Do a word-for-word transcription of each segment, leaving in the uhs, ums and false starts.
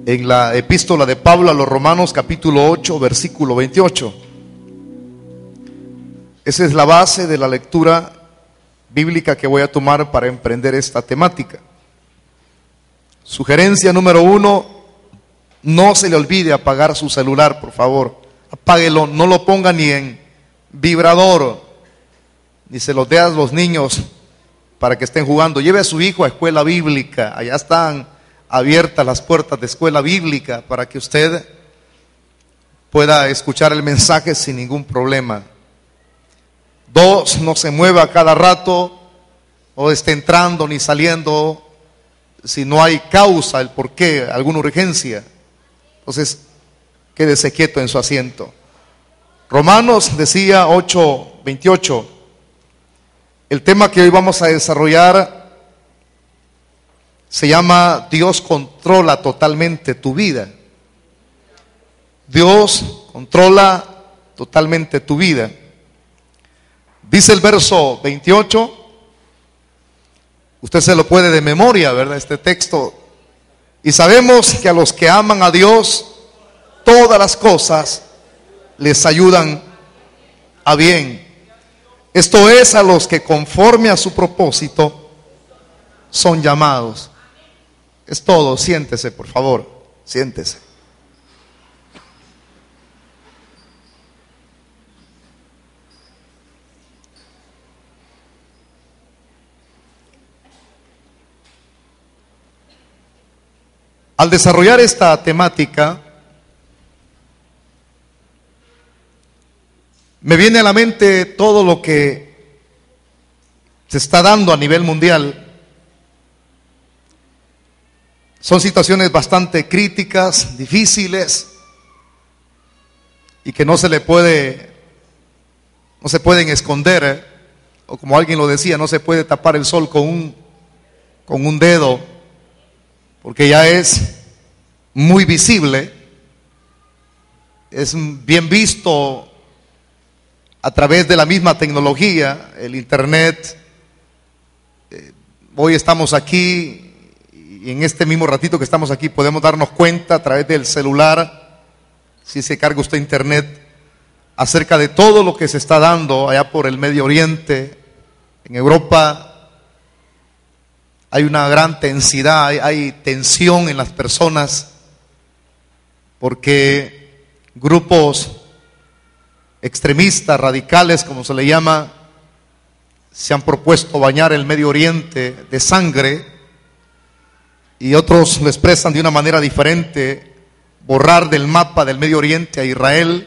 en la epístola de Pablo a los Romanos, capítulo ocho, versículo veintiocho. Esa es la base de la lectura bíblica que voy a tomar para emprender esta temática. Sugerencia número uno: no se le olvide apagar su celular, por favor. Apáguelo, no lo ponga ni en vibrador, ni se lo dé a los niños para que estén jugando. Lleve a su hijo a escuela bíblica, allá están abiertas las puertas de escuela bíblica para que usted pueda escuchar el mensaje sin ningún problema. Dos, no se mueva cada rato o esté entrando ni saliendo si no hay causa, el por qué, alguna urgencia. Entonces, quédese quieto en su asiento. Romanos decía ocho veintiocho. El tema que hoy vamos a desarrollar se llama Dios controla totalmente tu vida. Dios controla totalmente tu vida. Dice el verso veintiocho, usted se lo puede de memoria, ¿verdad? Este texto. Y sabemos que a los que aman a Dios, todas las cosas les ayudan a bien. Esto es, a los que conforme a su propósito son llamados. Es todo. Siéntese, por favor, siéntese. Al desarrollar esta temática, me viene a la mente todo lo que se está dando a nivel mundial. Son situaciones bastante críticas, difíciles, y que no se le puede, no se pueden esconder, ¿eh? O como alguien lo decía, no se puede tapar el sol con un, con un dedo, porque ya es muy visible, es bien visto a través de la misma tecnología, el internet. Eh, hoy estamos aquí y en este mismo ratito que estamos aquí podemos darnos cuenta a través del celular, si se carga usted internet, acerca de todo lo que se está dando allá por el Medio Oriente, en Europa. Hay una gran tensidad, hay, hay tensión en las personas, porque grupos extremistas, radicales, como se le llama, se han propuesto bañar el Medio Oriente de sangre, y otros lo expresan de una manera diferente, borrar del mapa del Medio Oriente a Israel.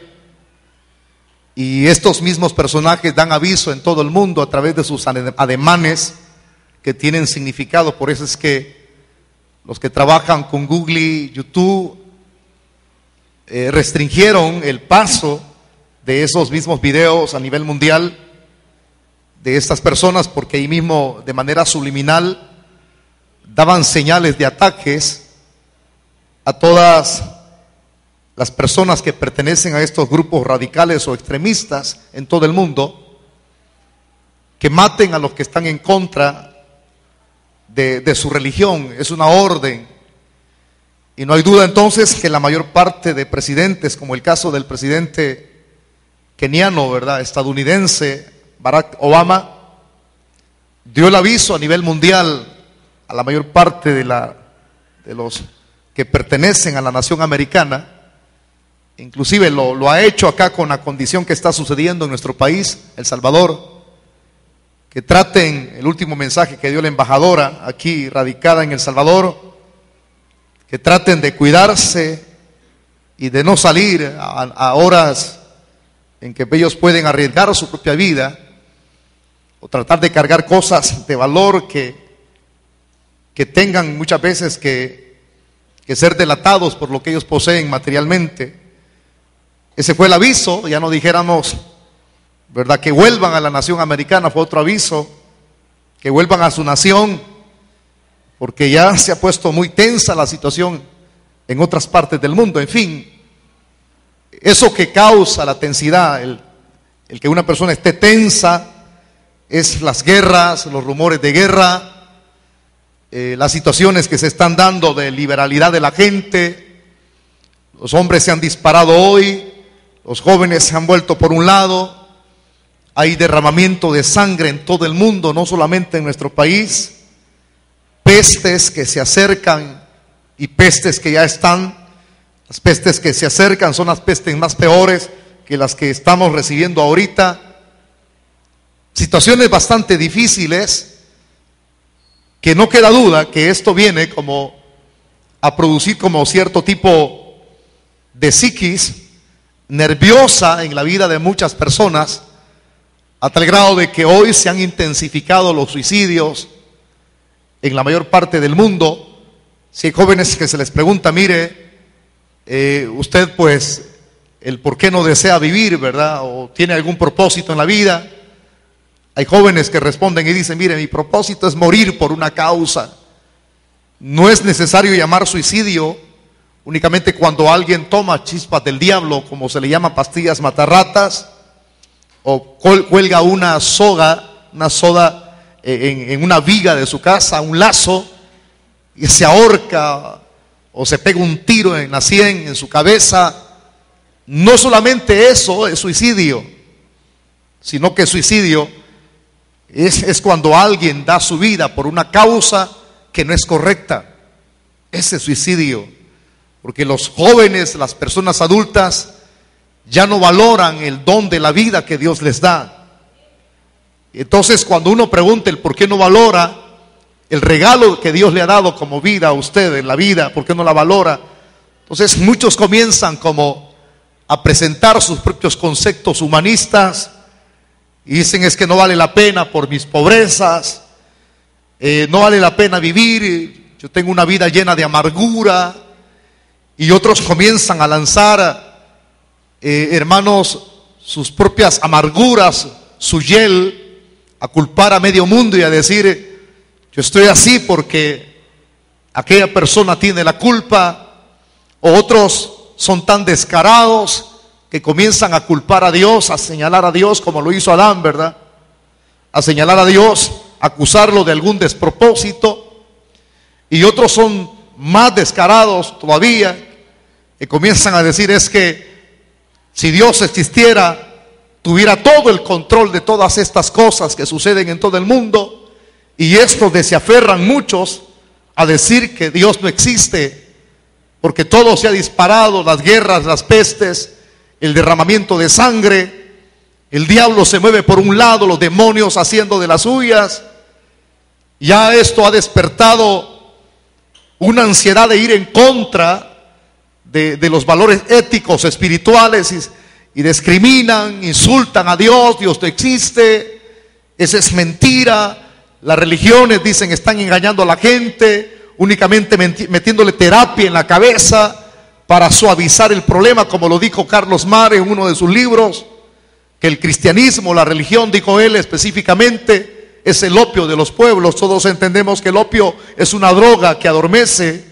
Y estos mismos personajes dan aviso en todo el mundo a través de sus ademanes que tienen significado. Por eso es que los que trabajan con Google y YouTube eh, restringieron el paso de esos mismos videos a nivel mundial de estas personas, porque ahí mismo de manera subliminal daban señales de ataques a todas las personas que pertenecen a estos grupos radicales o extremistas en todo el mundo, que maten a los que están en contra De, de su religión. Es una orden, y no hay duda entonces que la mayor parte de presidentes, como el caso del presidente keniano, ¿verdad?, estadounidense, Barack Obama, dio el aviso a nivel mundial a la mayor parte de, la, de los que pertenecen a la nación americana. Inclusive lo, lo ha hecho acá con la condición que está sucediendo en nuestro país, El Salvador, que traten, el último mensaje que dio la embajadora aquí radicada en El Salvador, que traten de cuidarse y de no salir a, a horas en que ellos pueden arriesgar su propia vida, o tratar de cargar cosas de valor que, que tengan muchas veces que, que ser delatados por lo que ellos poseen materialmente. Ese fue el aviso. Ya no dijéramos, ¿verdad?, que vuelvan a la nación americana, fue otro aviso, que vuelvan a su nación, porque ya se ha puesto muy tensa la situación en otras partes del mundo. En fin, eso que causa la tensidad, el, el que una persona esté tensa, es las guerras, los rumores de guerra, eh, las situaciones que se están dando de liberalidad de la gente, Los hombres se han disparado hoy, los jóvenes se han vuelto por un lado, hay derramamiento de sangre en todo el mundo, no solamente en nuestro país, pestes que se acercan y pestes que ya están. Las pestes que se acercan son las pestes más peores que las que estamos recibiendo ahorita. Situaciones bastante difíciles, que no queda duda que esto viene como a producir como cierto tipo de psiquis nerviosa en la vida de muchas personas, a tal grado de que hoy se han intensificado los suicidios en la mayor parte del mundo. Si hay jóvenes que se les pregunta, mire, eh, usted pues el por qué no desea vivir, ¿verdad? O tiene algún propósito en la vida. Hay jóvenes que responden y dicen, mire, mi propósito es morir por una causa. No es necesario llamar suicidio únicamente cuando alguien toma chispas del diablo, como se le llama pastillas matarratas, o cuelga una soga, una soda en, en una viga de su casa, un lazo, y se ahorca o se pega un tiro en la sien, en su cabeza. No solamente eso es suicidio, sino que suicidio es, es cuando alguien da su vida por una causa que no es correcta. Ese es suicidio, porque los jóvenes, las personas adultas, ya no valoran el don de la vida que Dios les da. Entonces, cuando uno pregunta el por qué no valora el regalo que Dios le ha dado como vida a usted en la vida, ¿por qué no la valora? Entonces muchos comienzan como a presentar sus propios conceptos humanistas y dicen, es que no vale la pena por mis pobrezas, eh, no vale la pena vivir, yo tengo una vida llena de amargura. Y otros comienzan a lanzar, eh, hermanos, sus propias amarguras, su hiel, a culpar a medio mundo y a decir, yo estoy así porque aquella persona tiene la culpa. O otros son tan descarados que comienzan a culpar a Dios, a señalar a Dios como lo hizo Adán, ¿verdad? A señalar a Dios, acusarlo de algún despropósito. Y otros son más descarados todavía, que comienzan a decir, es que si Dios existiera, tuviera todo el control de todas estas cosas que suceden en todo el mundo. Y estos se aferran muchos a decir que Dios no existe, porque todo se ha disparado, las guerras, las pestes, el derramamiento de sangre, el diablo se mueve por un lado, los demonios haciendo de las suyas. Ya esto ha despertado una ansiedad de ir en contra de, de los valores éticos, espirituales, y, y discriminan, insultan a Dios, Dios no existe, esa es mentira. Las religiones, dicen, están engañando a la gente, únicamente metiéndole terapia en la cabeza para suavizar el problema, como lo dijo Carlos Marx en uno de sus libros, que el cristianismo, la religión, dijo él específicamente, es el opio de los pueblos. Todos entendemos que el opio es una droga que adormece,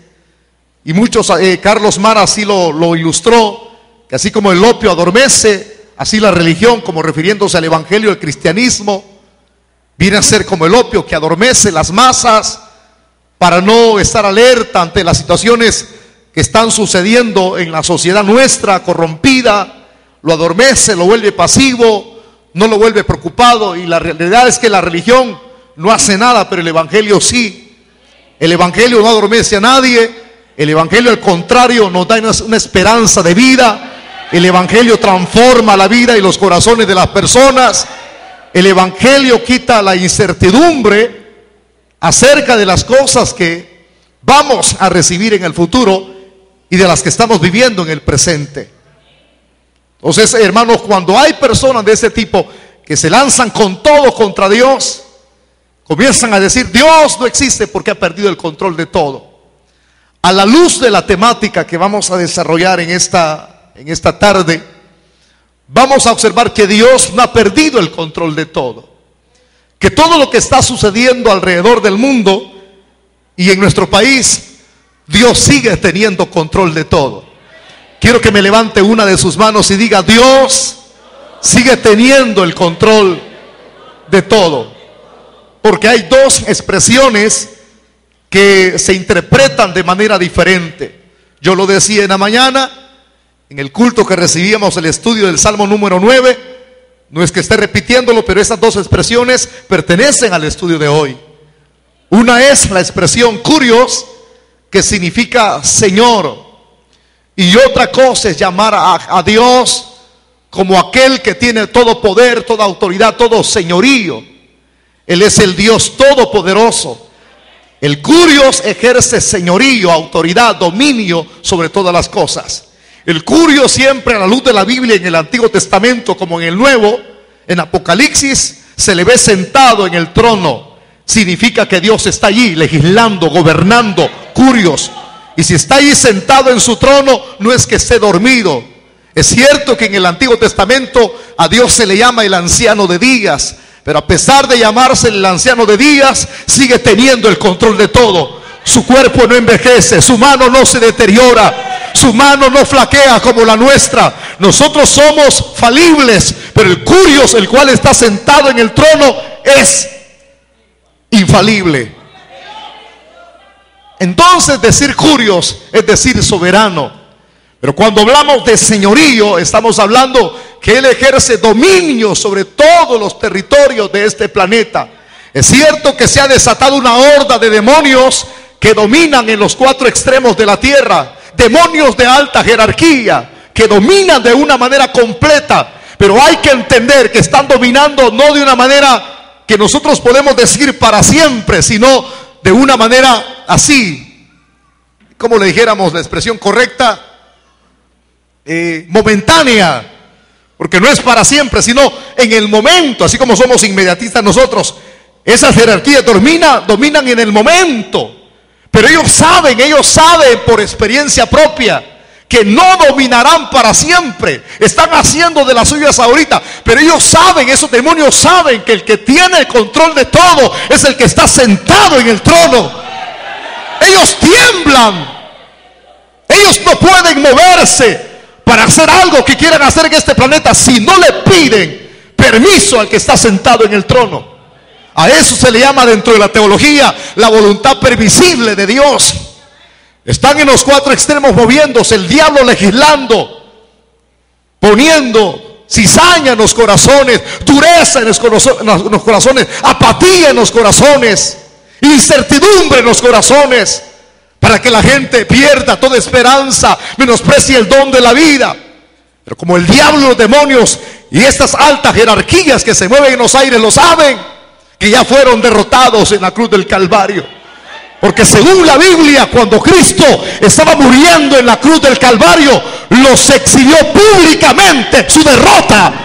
y muchos, eh, Carlos Marx así lo, lo ilustró, que así como el opio adormece, así la religión, como refiriéndose al evangelio, el cristianismo, viene a ser como el opio que adormece las masas para no estar alerta ante las situaciones que están sucediendo en la sociedad nuestra corrompida. Lo adormece, lo vuelve pasivo, no lo vuelve preocupado. Y la realidad es que la religión no hace nada, pero el evangelio sí. El evangelio no adormece a nadie. El evangelio, al contrario, nos da una esperanza de vida. El evangelio transforma la vida y los corazones de las personas. El evangelio quita la incertidumbre acerca de las cosas que vamos a recibir en el futuro y de las que estamos viviendo en el presente. Entonces, hermanos, cuando hay personas de ese tipo que se lanzan con todo contra Dios, comienzan a decir, Dios no existe porque ha perdido el control de todo. A la luz de la temática que vamos a desarrollar en esta, en esta tarde, vamos a observar que Dios no ha perdido el control de todo, que todo lo que está sucediendo alrededor del mundo y en nuestro país, Dios sigue teniendo control de todo. Quiero que me levante una de sus manos y diga, Dios sigue teniendo el control de todo. Porque hay dos expresiones que se interpretan de manera diferente. Yo lo decía en la mañana, En el culto que recibíamos el estudio del Salmo número nueve, no es que esté repitiéndolo, pero esas dos expresiones pertenecen al estudio de hoy. Una es la expresión Kurios, que significa Señor, y otra cosa es llamar a, a Dios como aquel que tiene todo poder, toda autoridad, todo señorío. Él es el Dios todopoderoso. El Kurios ejerce señorío, autoridad, dominio sobre todas las cosas. El Kurios siempre, a la luz de la Biblia, en el Antiguo Testamento como en el Nuevo, en Apocalipsis, se le ve sentado en el trono. Significa que Dios está allí legislando, gobernando, Kurios. Y si está allí sentado en su trono, no es que esté dormido. Es cierto que en el Antiguo Testamento a Dios se le llama el anciano de días, pero a pesar de llamarse el anciano de días, sigue teniendo el control de todo. Su cuerpo no envejece, su mano no se deteriora, su mano no flaquea como la nuestra. Nosotros somos falibles, pero el Kurios, el cual está sentado en el trono, es infalible. Entonces decir Kurios es decir soberano. Pero cuando hablamos de señorío, estamos hablando que Él ejerce dominio sobre todos los territorios de este planeta. Es cierto que se ha desatado una horda de demonios que dominan en los cuatro extremos de la tierra. Demonios de alta jerarquía que dominan de una manera completa. Pero hay que entender que están dominando no de una manera que nosotros podemos decir para siempre, sino de una manera así, como le dijéramos la expresión correcta, eh, momentánea, porque no es para siempre, sino en el momento, así como somos inmediatistas nosotros. Esas jerarquías dominan, dominan en el momento, pero ellos saben, ellos saben por experiencia propia que no dominarán para siempre. Están haciendo de las suyas ahorita, pero ellos saben, esos demonios saben que el que tiene el control de todo es el que está sentado en el trono. Ellos tiemblan, ellos no pueden moverse para hacer algo que quieran hacer en este planeta si no le piden permiso al que está sentado en el trono. A eso se le llama dentro de la teología la voluntad permisible de Dios. Están en los cuatro extremos moviéndose, el diablo legislando, poniendo cizaña en los corazones, dureza en los corazones, apatía en los corazones, incertidumbre en los corazones, para que la gente pierda toda esperanza, menosprecie el don de la vida. Pero como el diablo, los demonios y estas altas jerarquías que se mueven en los aires lo saben, que ya fueron derrotados en la cruz del Calvario. Porque según la Biblia, cuando Cristo estaba muriendo en la cruz del Calvario, los exhibió públicamente su derrota.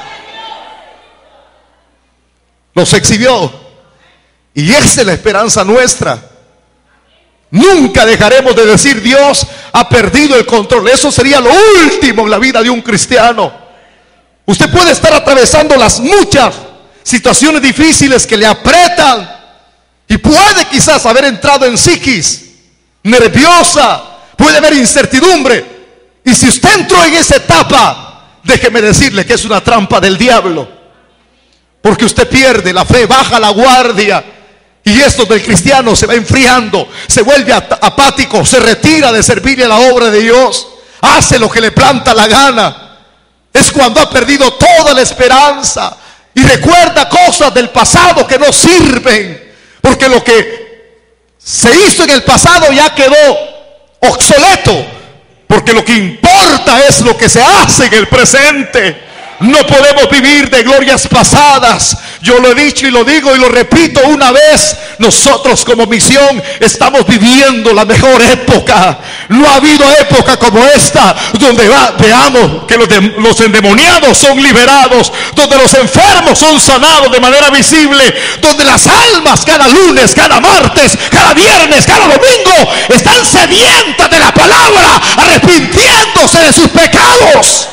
Los exhibió. Y esa es la esperanza nuestra. Nunca dejaremos de decir Dios ha perdido el control. Eso sería lo último en la vida de un cristiano. Usted puede estar atravesando las muchas situaciones difíciles que le apretan y puede quizás haber entrado en psiquis nerviosa, puede haber incertidumbre. Y si usted entró en esa etapa, déjeme decirle que es una trampa del diablo, porque usted pierde la fe, baja la guardia. Y esto del cristiano se va enfriando, se vuelve apático, se retira de servirle a la obra de Dios, hace lo que le planta la gana. Es cuando ha perdido toda la esperanza y recuerda cosas del pasado que no sirven, porque lo que se hizo en el pasado ya quedó obsoleto, porque lo que importa es lo que se hace en el presente. No podemos vivir de glorias pasadas. Yo lo he dicho y lo digo y lo repito una vez. Nosotros como misión estamos viviendo la mejor época. No ha habido época como esta donde va, veamos que los, de, los endemoniados son liberados, donde los enfermos son sanados de manera visible, donde las almas cada lunes, cada martes, cada viernes, cada domingo están sedientas de la palabra, arrepintiéndose de sus pecados.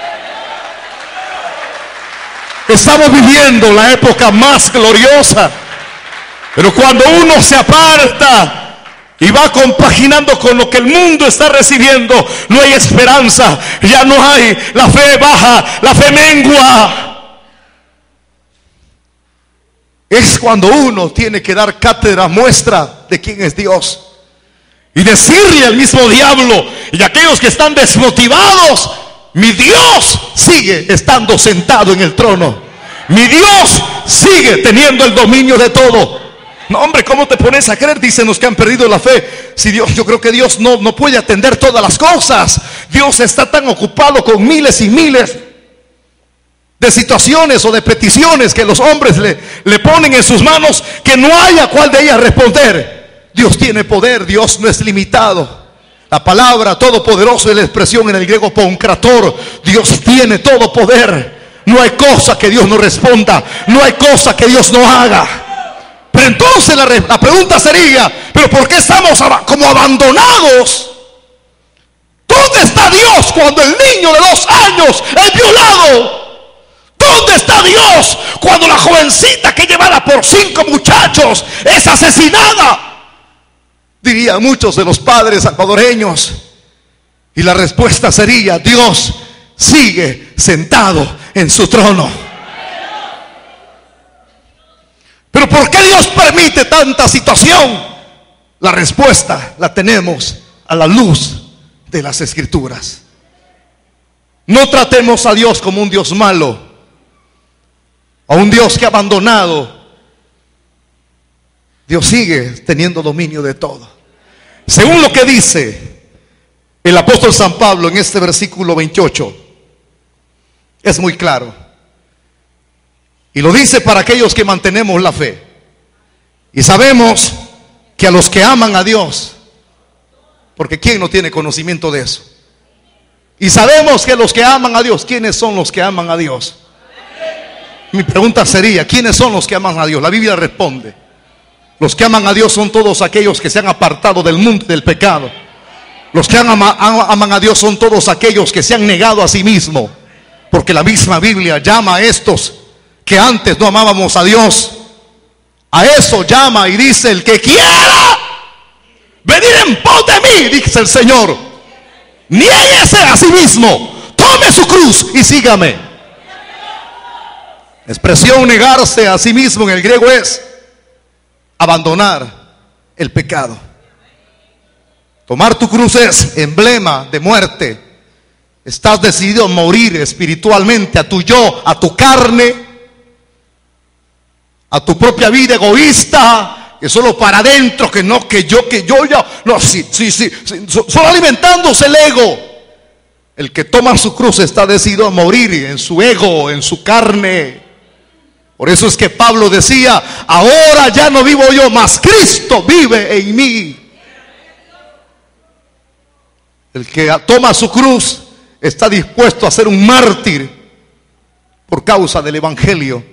Estamos viviendo la época más gloriosa. Pero cuando uno se aparta y va compaginando con lo que el mundo está recibiendo, no hay esperanza, ya no hay, la fe baja, la fe mengua. Es cuando uno tiene que dar cátedra, muestra de quién es Dios, y decirle al mismo diablo y aquellos que están desmotivados, mi Dios sigue estando sentado en el trono. Mi Dios sigue teniendo el dominio de todo. No, hombre, ¿cómo te pones a creer? Dicen los que han perdido la fe. Si Dios, yo creo que Dios no, no puede atender todas las cosas. Dios está tan ocupado con miles y miles de situaciones o de peticiones que los hombres le, le ponen en sus manos, que no haya cuál de ellas responder. Dios tiene poder, Dios no es limitado. La palabra todopoderoso es la expresión en el griego poncrator. Dios tiene todo poder. No hay cosa que Dios no responda, no hay cosa que Dios no haga. Pero entonces la, la pregunta sería, ¿pero por qué estamos como abandonados? ¿Dónde está Dios cuando el niño de dos años es violado? ¿Dónde está Dios cuando la jovencita que llevada por cinco muchachos es asesinada? Dirían muchos de los padres salvadoreños. Y la respuesta sería, Dios sigue sentado en su trono. Pero ¿por qué Dios permite tanta situación? La respuesta la tenemos a la luz de las Escrituras. No tratemos a Dios como un Dios malo, a un Dios que ha abandonado. Dios sigue teniendo dominio de todo. Según lo que dice el apóstol San Pablo en este versículo veintiocho, es muy claro. Y lo dice para aquellos que mantenemos la fe. Y sabemos que a los que aman a Dios, porque ¿quién no tiene conocimiento de eso? Y sabemos que los que aman a Dios, ¿quiénes son los que aman a Dios? Mi pregunta sería, ¿quiénes son los que aman a Dios? La Biblia responde, los que aman a Dios son todos aquellos que se han apartado del mundo y del pecado. Los que aman, aman a Dios son todos aquellos que se han negado a sí mismos. Porque la misma Biblia llama a estos que antes no amábamos a Dios, a eso llama y dice, el que quiera venir en pos de mí, dice el Señor, niéguese a sí mismo, tome su cruz y sígame. La expresión negarse a sí mismo en el griego es abandonar el pecado. Tomar tu cruz es emblema de muerte. Estás decidido a morir espiritualmente a tu yo, a tu carne, a tu propia vida egoísta, que solo para adentro, que no, que yo, que yo ya, no, sí, sí, sí, sí, solo alimentándose el ego. El que toma su cruz está decidido a morir en su ego, en su carne. Por eso es que Pablo decía, ahora ya no vivo yo, mas Cristo vive en mí. El que toma su cruz está dispuesto a ser un mártir por causa del evangelio.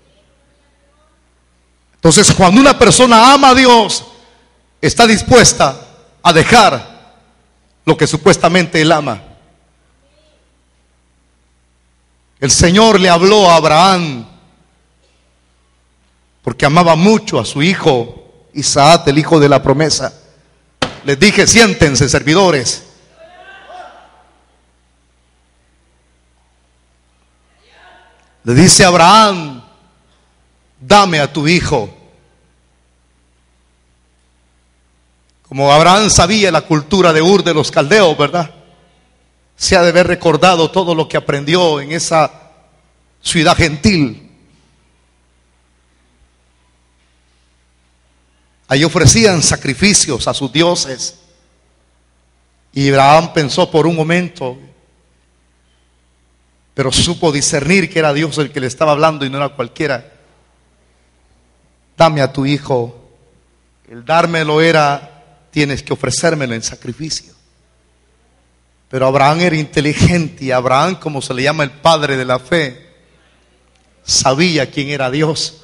Entonces, cuando una persona ama a Dios, está dispuesta a dejar lo que supuestamente él ama. El Señor le habló a Abraham porque amaba mucho a su hijo Isaac, el hijo de la promesa. Les dije, siéntense, servidores. Le dice a Abraham, dame a tu hijo. Como Abraham sabía la cultura de Ur de los caldeos, ¿verdad? Se ha de haber recordado todo lo que aprendió en esa ciudad gentil. Ahí ofrecían sacrificios a sus dioses. Y Abraham pensó por un momento, pero supo discernir que era Dios el que le estaba hablando y no era cualquiera. Dame a tu hijo. El dármelo era, tienes que ofrecérmelo en sacrificio. Pero Abraham era inteligente y Abraham, como se le llama el padre de la fe, sabía quién era Dios.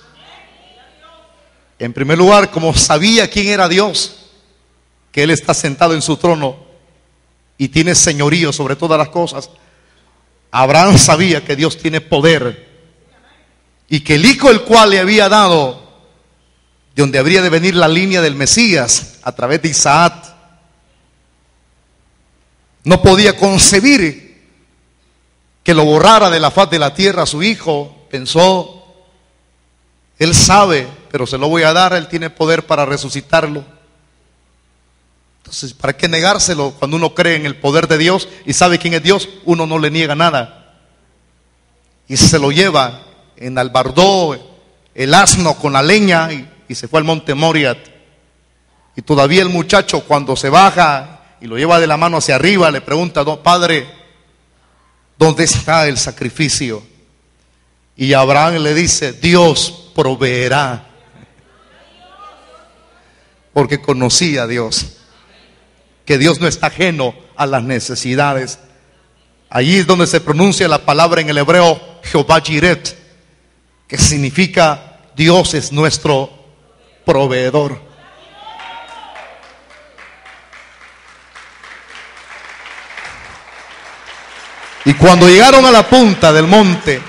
En primer lugar, como sabía quién era Dios, que Él está sentado en su trono y tiene señorío sobre todas las cosas, Abraham sabía que Dios tiene poder y que el hijo el cual le había dado, de donde habría de venir la línea del Mesías a través de Isaac, no podía concebir que lo borrara de la faz de la tierra a su hijo. Pensó, él sabe, pero se lo voy a dar, él tiene poder para resucitarlo. Entonces, ¿para qué negárselo cuando uno cree en el poder de Dios y sabe quién es Dios? Uno no le niega nada. Y se lo lleva, enalbardó el asno con la leña y, y se fue al monte Moriat. Y todavía el muchacho, cuando se baja y lo lleva de la mano hacia arriba, le pregunta: Padre, ¿dónde está el sacrificio? Y Abraham le dice: Dios proveerá. Porque conocía a Dios, que Dios no está ajeno a las necesidades. Allí es donde se pronuncia la palabra en el hebreo Jehová Jiret, que significa Dios es nuestro proveedor. Y cuando llegaron a la punta del monte,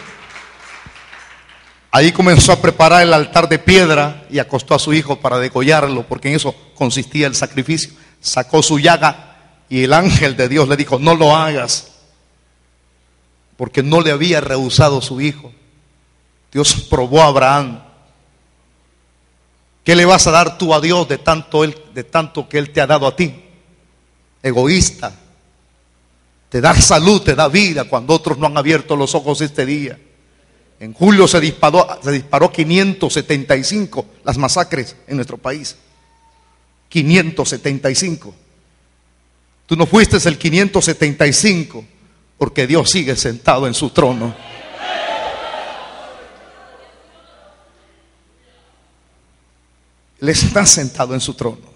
ahí comenzó a preparar el altar de piedra y acostó a su hijo para degollarlo, porque en eso consistía el sacrificio. Sacó su llaga y el ángel de Dios le dijo: no lo hagas, porque no le había rehusado su hijo. Dios probó a Abraham. ¿Qué le vas a dar tú a Dios de tanto, él, de tanto que Él te ha dado a ti? Egoísta. Te da salud, te da vida cuando otros no han abierto los ojos este día. En julio se disparó, se disparó quinientos setenta y cinco las masacres en nuestro país. quinientos setenta y cinco. Tú no fuiste el quinientos setenta y cinco, porque Dios sigue sentado en su trono. Él está sentado en su trono.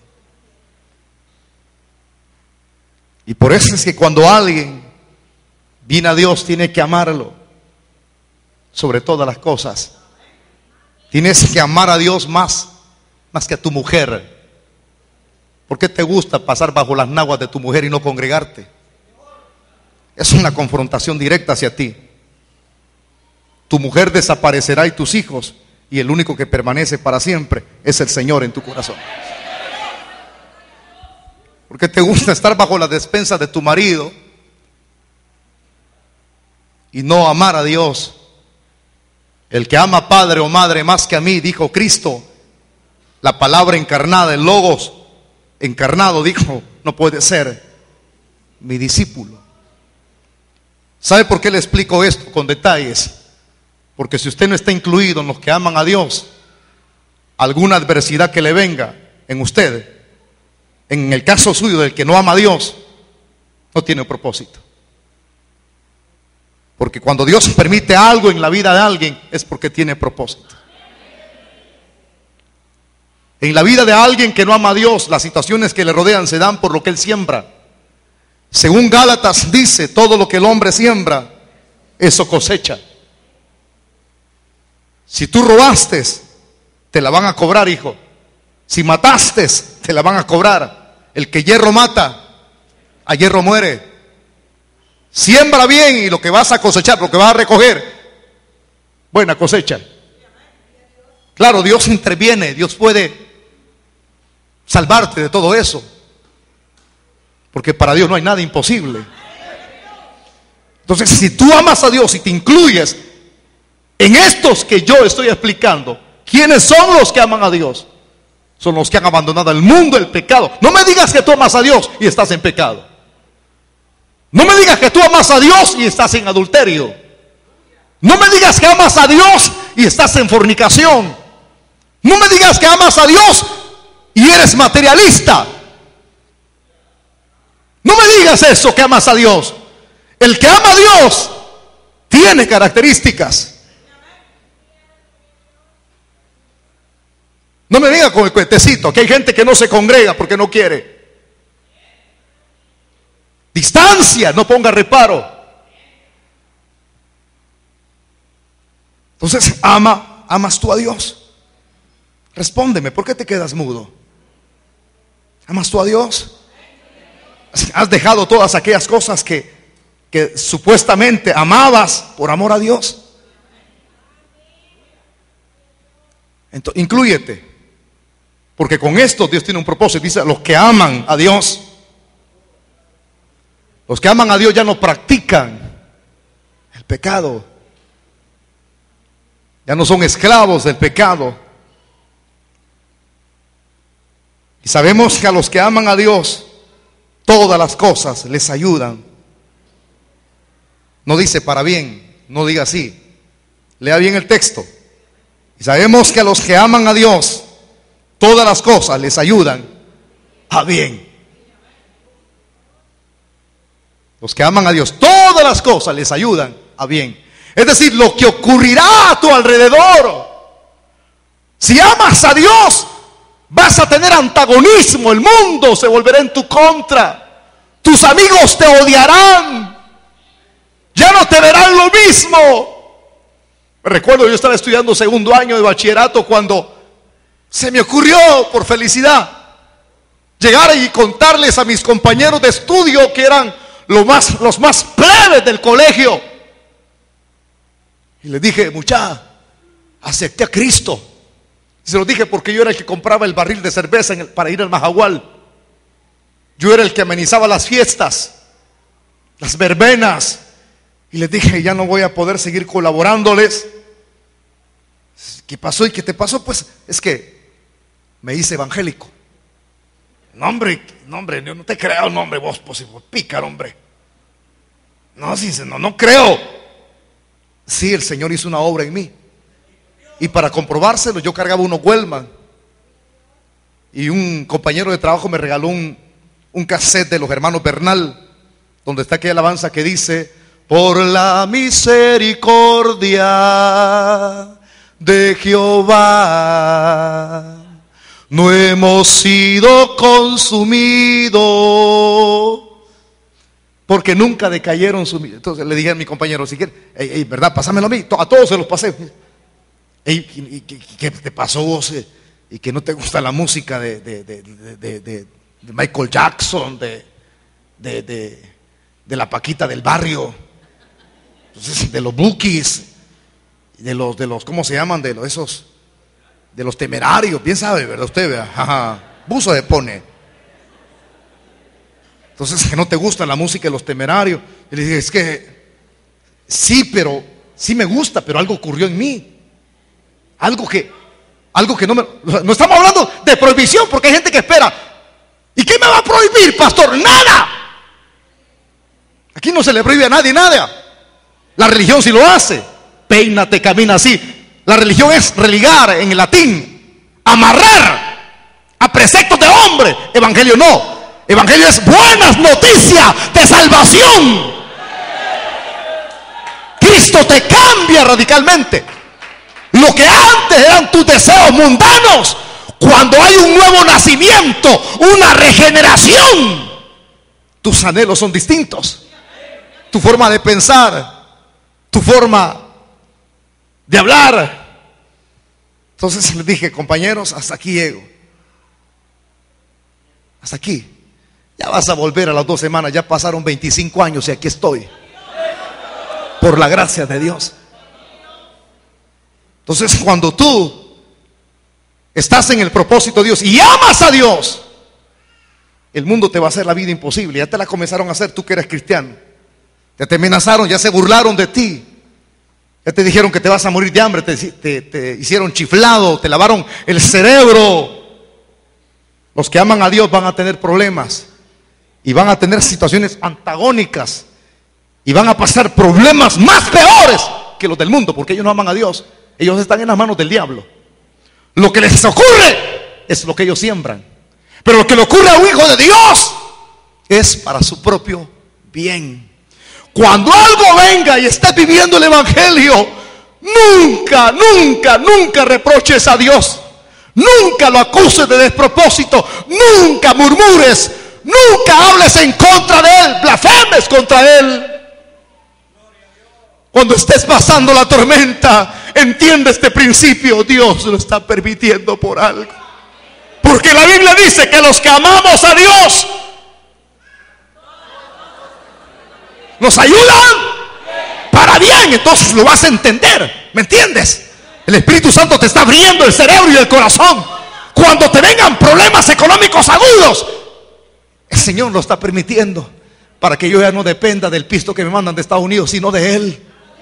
Y por eso es que cuando alguien viene a Dios, tiene que amarlo sobre todas las cosas. Tienes que amar a Dios más, más que a tu mujer. ¿Por qué te gusta pasar bajo las naguas de tu mujer y no congregarte? Es una confrontación directa hacia ti. Tu mujer desaparecerá y tus hijos, y el único que permanece para siempre es el Señor en tu corazón. ¿Por qué te gusta estar bajo la despensa de tu marido y no amar a Dios? El que ama padre o madre más que a mí, dijo Cristo, la palabra encarnada, el Logos encarnado, dijo, no puede ser mi discípulo. ¿Sabe por qué le explico esto con detalles? Porque si usted no está incluido en los que aman a Dios, alguna adversidad que le venga en usted, en el caso suyo del que no ama a Dios, no tiene propósito. Porque cuando Dios permite algo en la vida de alguien, es porque tiene propósito. En la vida de alguien que no ama a Dios, las situaciones que le rodean se dan por lo que él siembra. Según Gálatas dice, todo lo que el hombre siembra, eso cosecha. Si tú robaste, te la van a cobrar, hijo. Si mataste, te la van a cobrar. El que hierro mata, a hierro muere. Siembra bien y lo que vas a cosechar, lo que vas a recoger, buena cosecha. Claro, Dios interviene, Dios puede salvarte de todo eso, porque para Dios no hay nada imposible. Entonces, si tú amas a Dios y te incluyes en estos que yo estoy explicando, ¿quiénes son los que aman a Dios? Son los que han abandonado el mundo, el pecado. No me digas que tú amas a Dios y estás en pecado. No me digas que tú amas a Dios y estás en adulterio. No me digas que amas a Dios y estás en fornicación. No me digas que amas a Dios y eres materialista. No me digas eso, que amas a Dios. El que ama a Dios tiene características. No me diga con el cuentecito que hay gente que no se congrega porque no quiere. Distancia, no ponga reparo. Entonces, ama, amas tú a Dios. Respóndeme, ¿por qué te quedas mudo? ¿Amas tú a Dios? ¿Has dejado todas aquellas cosas que, que supuestamente amabas por amor a Dios? Entonces, inclúyete. Porque con esto Dios tiene un propósito. Dice, los que aman a Dios, los que aman a Dios ya no practican el pecado. Ya no son esclavos del pecado. Y sabemos que a los que aman a Dios, todas las cosas les ayudan. No dice para bien, no diga así. Lea bien el texto. Y sabemos que a los que aman a Dios, todas las cosas les ayudan a bien. Los que aman a Dios, todas las cosas les ayudan a bien. Es decir, lo que ocurrirá a tu alrededor, si amas a Dios, vas a tener antagonismo. El mundo se volverá en tu contra. Tus amigos te odiarán. Ya no te verán lo mismo. Me recuerdo, yo estaba estudiando segundo año de bachillerato cuando se me ocurrió, por felicidad, llegar y contarles a mis compañeros de estudio, que eran los más, los más plebes del colegio. Y les dije: muchacha, acepté a Cristo. Y se lo dije porque yo era el que compraba el barril de cerveza en el, para ir al Majagual. Yo era el que amenizaba las fiestas, las verbenas. Y les dije: ya no voy a poder seguir colaborándoles. ¿Qué pasó? ¿Y qué te pasó? Pues es que me hice evangélico. No, hombre, no, hombre, yo no te creo, no, hombre, vos, pues, pícaro, hombre. No, sí, no, no creo. Sí, el Señor hizo una obra en mí. Y para comprobárselo, yo cargaba unos Wellman. Y un compañero de trabajo me regaló un, un cassette de los hermanos Bernal, donde está aquella alabanza que dice: por la misericordia de Jehová no hemos sido consumidos, porque nunca decayeron su... Entonces le dije a mi compañero: si quieres, hey, hey, ¿verdad? Pásamelo a mí. A todos se los pasé. Hey, ¿y, y, ¿qué te pasó vos? Y que no te gusta la música de, de, de, de, de, de Michael Jackson, de, de, de, de la Paquita del barrio, entonces, de los Bookies, de los, de los, ¿cómo se llaman? De los, esos, de los Temerarios, bien sabe, ¿verdad? Usted, vea, ajá, buzo de pone. Entonces, que no te gusta la música de los Temerarios. Y le dije: es que sí, pero sí me gusta, pero algo ocurrió en mí. Algo que, algo que no me... No estamos hablando de prohibición, porque hay gente que espera: ¿y qué me va a prohibir, pastor? ¡Nada! Aquí no se le prohíbe a nadie nada. La religión sí lo hace. Peínate, camina así. La religión es religar, en el latín, amarrar a preceptos de hombre. Evangelio no. Evangelio es buenas noticias de salvación. Cristo te cambia radicalmente. Lo que antes eran tus deseos mundanos, cuando hay un nuevo nacimiento, una regeneración, tus anhelos son distintos. Tu forma de pensar, tu forma de hablar. Entonces les dije: compañeros, hasta aquí llego. Hasta aquí. Ya vas a volver a las dos semanas. Ya pasaron veinticinco años y aquí estoy, por la gracia de Dios. Entonces, cuando tú estás en el propósito de Dios y amas a Dios, el mundo te va a hacer la vida imposible. Ya te la comenzaron a hacer, tú que eres cristiano. Ya te amenazaron, ya se burlaron de ti. Ya te dijeron que te vas a morir de hambre, te, te, te hicieron chiflado, te lavaron el cerebro. Los que aman a Dios van a tener problemas y van a tener situaciones antagónicas y van a pasar problemas más peores que los del mundo, porque ellos no aman a Dios. Ellos están en las manos del diablo. Lo que les ocurre es lo que ellos siembran, pero lo que le ocurre a un hijo de Dios es para su propio bien. Cuando algo venga y estés viviendo el evangelio, nunca, nunca, nunca reproches a Dios. Nunca lo acuses de despropósito. Nunca murmures. Nunca hables en contra de Él. Blasfemes contra Él. Cuando estés pasando la tormenta, entiende este principio: Dios lo está permitiendo por algo. Porque la Biblia dice que los que amamos a Dios nos ayudan para bien. Entonces lo vas a entender. ¿Me entiendes? El Espíritu Santo te está abriendo el cerebro y el corazón. Cuando te vengan problemas económicos agudos, el Señor lo está permitiendo para que yo ya no dependa del pisto que me mandan de Estados Unidos, sino de Él.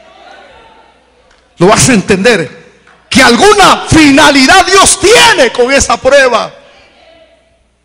Lo vas a entender, que alguna finalidad Dios tiene con esa prueba.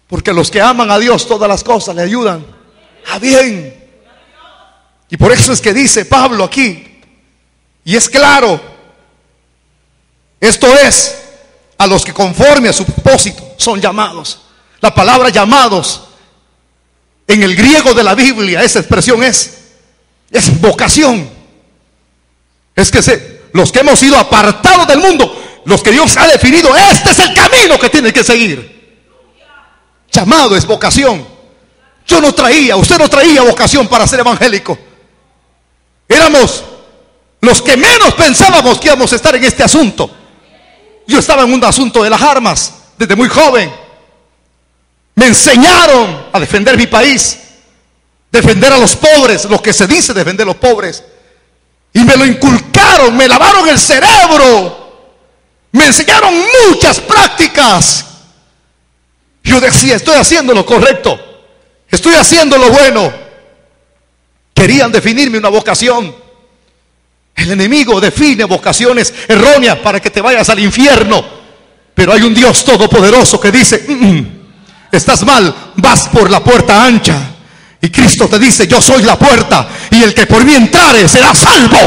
Porque los que aman a Dios, todas las cosas le ayudan a bien. Y por eso es que dice Pablo aquí, y es claro, esto es a los que conforme a su propósito son llamados. La palabra llamados en el griego de la Biblia, esa expresión es, es vocación. Es que se, los que hemos sido apartados del mundo, los que Dios ha definido, este es el camino que tienes que seguir. Llamado es vocación. Yo no traía, usted no traía vocación para ser evangélico. Éramos los que menos pensábamos que íbamos a estar en este asunto. Yo estaba en un asunto de las armas desde muy joven. Me enseñaron a defender mi país, defender a los pobres, lo que se dice defender a los pobres. Y me lo inculcaron, me lavaron el cerebro, me enseñaron muchas prácticas. Yo decía, estoy haciendo lo correcto, estoy haciendo lo bueno. Querían definirme una vocación. El enemigo define vocaciones erróneas para que te vayas al infierno. Pero hay un Dios todopoderoso que dice, mm, estás mal, vas por la puerta ancha. Y Cristo te dice, yo soy la puerta, y el que por mí entrare será salvo.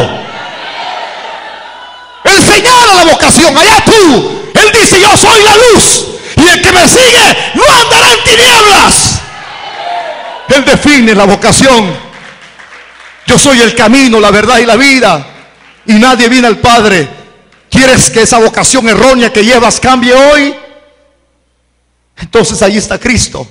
Él señala la vocación, allá tú. Él dice, yo soy la luz, y el que me sigue no andará en tinieblas. Él define la vocación. Yo soy el camino, la verdad y la vida, y nadie viene al Padre. ¿Quieres que esa vocación errónea que llevas cambie hoy? Entonces ahí está Cristo.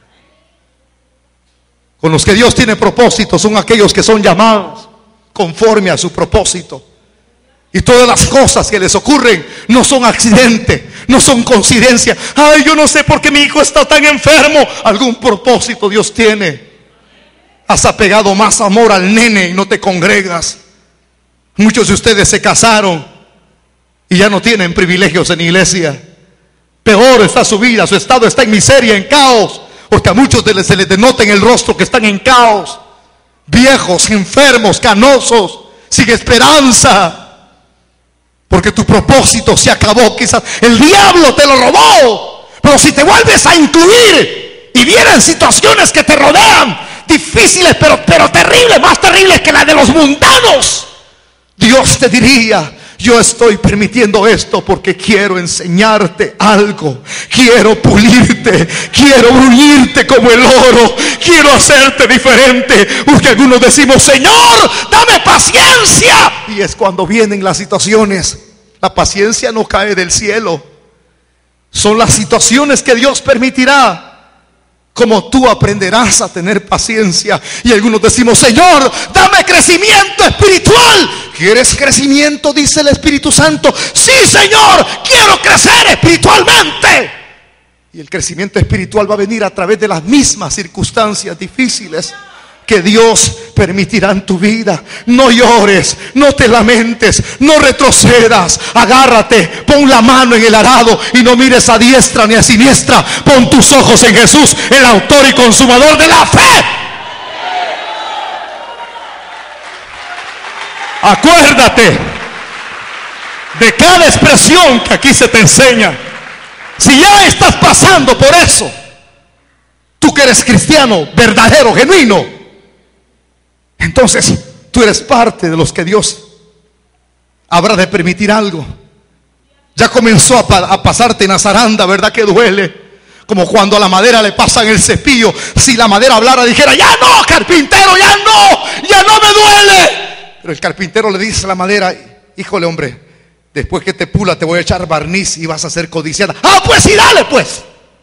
Con los que Dios tiene propósito son aquellos que son llamados conforme a su propósito. Y todas las cosas que les ocurren no son accidente, no son coincidencia. Ay, yo no sé por qué mi hijo está tan enfermo. Algún propósito Dios tiene. Has apegado más amor al nene y no te congregas. Muchos de ustedes se casaron y ya no tienen privilegios en iglesia. Peor está su vida, su estado está en miseria, en caos. Porque a muchos de les, se les denota en el rostro que están en caos. Viejos, enfermos, canosos, sin esperanza. Porque tu propósito se acabó. Quizás el diablo te lo robó. Pero si te vuelves a incluir y vienen situaciones que te rodean, difíciles pero, pero terribles, más terribles que las de los mundanos, Dios te diría, yo estoy permitiendo esto porque quiero enseñarte algo, quiero pulirte, quiero bruñirte como el oro, quiero hacerte diferente. Porque algunos decimos, Señor, dame paciencia, y es cuando vienen las situaciones. La paciencia no cae del cielo, son las situaciones que Dios permitirá. Como tú aprenderás a tener paciencia. Y algunos decimos, Señor, dame crecimiento espiritual. ¿Quieres crecimiento? Dice el Espíritu Santo. Sí, Señor, quiero crecer espiritualmente. Y el crecimiento espiritual va a venir a través de las mismas circunstancias difíciles que Dios permitirá en tu vida. No llores, no te lamentes, no retrocedas. Agárrate, pon la mano en el arado y no mires a diestra ni a siniestra. Pon tus ojos en Jesús, el autor y consumador de la fe. Acuérdate de cada expresión que aquí se te enseña. Si ya estás pasando por eso, tú que eres cristiano verdadero, genuino, entonces tú eres parte de los que Dios habrá de permitir algo. Ya comenzó a, pa a pasarte en la zaranda, ¿verdad que duele? Como cuando a la madera le pasan el cepillo. Si la madera hablara, dijera, ya no, carpintero, ya no, ya no me duele. Pero el carpintero le dice a la madera, híjole, hombre, después que te pula te voy a echar barniz y vas a ser codiciada. Ah, pues sí, dale pues.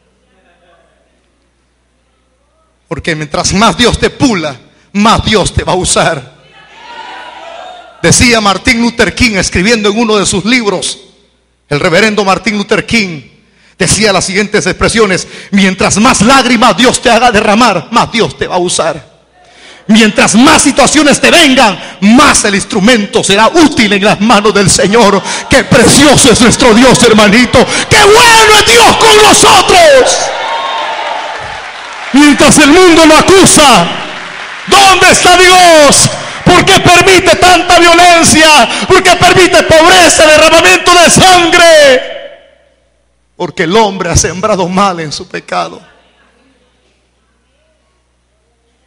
Porque mientras más Dios te pula, más Dios te va a usar. Decía Martin Luther King, escribiendo en uno de sus libros, el reverendo Martin Luther King decía las siguientes expresiones: mientras más lágrimas Dios te haga derramar, más Dios te va a usar. Mientras más situaciones te vengan, más el instrumento será útil en las manos del Señor. Qué precioso es nuestro Dios, hermanito. Qué bueno es Dios con nosotros. Mientras el mundo lo acusa, ¿dónde está Dios? ¿Por qué permite tanta violencia? ¿Por qué permite pobreza, derramamiento de sangre? Porque el hombre ha sembrado mal en su pecado.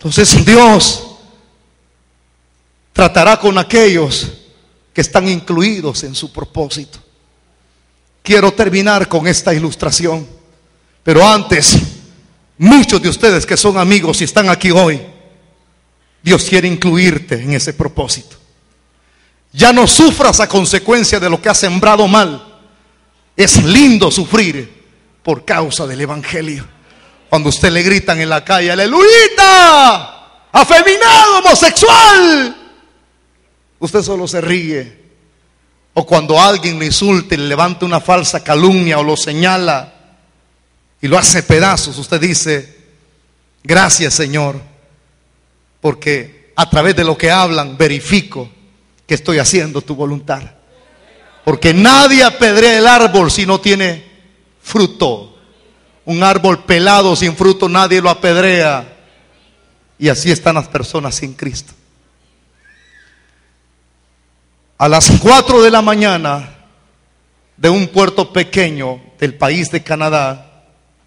Entonces Dios tratará con aquellos que están incluidos en su propósito. Quiero terminar con esta ilustración, pero antes, muchos de ustedes que son amigos y están aquí hoy, Dios quiere incluirte en ese propósito. Ya no sufras a consecuencia de lo que has sembrado mal. Es lindo sufrir por causa del evangelio. Cuando usted le gritan en la calle: ¡Aleluyita! ¡Afeminado, homosexual! Usted solo se ríe. O cuando alguien le insulte, le levanta una falsa calumnia o lo señala y lo hace pedazos, usted dice: gracias, Señor, porque a través de lo que hablan verifico que estoy haciendo tu voluntad. Porque nadie apedrea el árbol si no tiene fruto. Un árbol pelado sin fruto nadie lo apedrea. Y así están las personas sin Cristo. A las cuatro de la mañana de un puerto pequeño del país de Canadá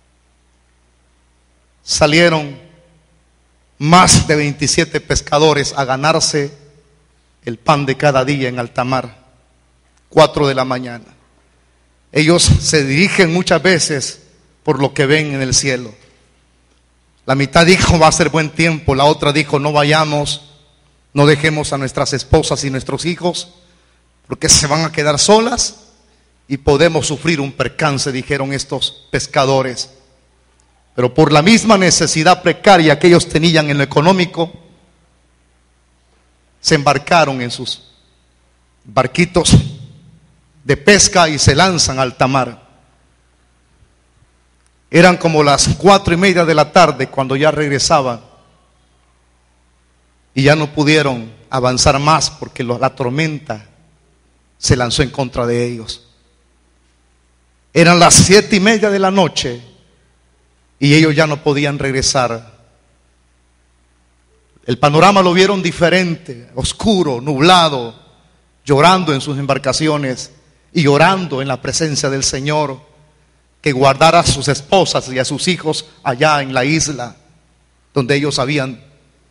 salieron más de veintisiete pescadores a ganarse el pan de cada día en alta mar. Cuatro de la mañana. Ellos se dirigen muchas veces por lo que ven en el cielo. La mitad dijo: va a ser buen tiempo. La otra dijo: no vayamos, no dejemos a nuestras esposas y nuestros hijos, porque se van a quedar solas y podemos sufrir un percance, dijeron estos pescadores. Pero por la misma necesidad precaria que ellos tenían en lo económico, se embarcaron en sus barquitos de pesca y se lanzan a alta mar. Eran como las cuatro y media de la tarde cuando ya regresaban y ya no pudieron avanzar más porque la tormenta se lanzó en contra de ellos. Eran las siete y media de la noche y ellos ya no podían regresar. El panorama lo vieron diferente, oscuro, nublado, llorando en sus embarcaciones y llorando en la presencia del Señor, que guardara a sus esposas y a sus hijos allá en la isla donde ellos habían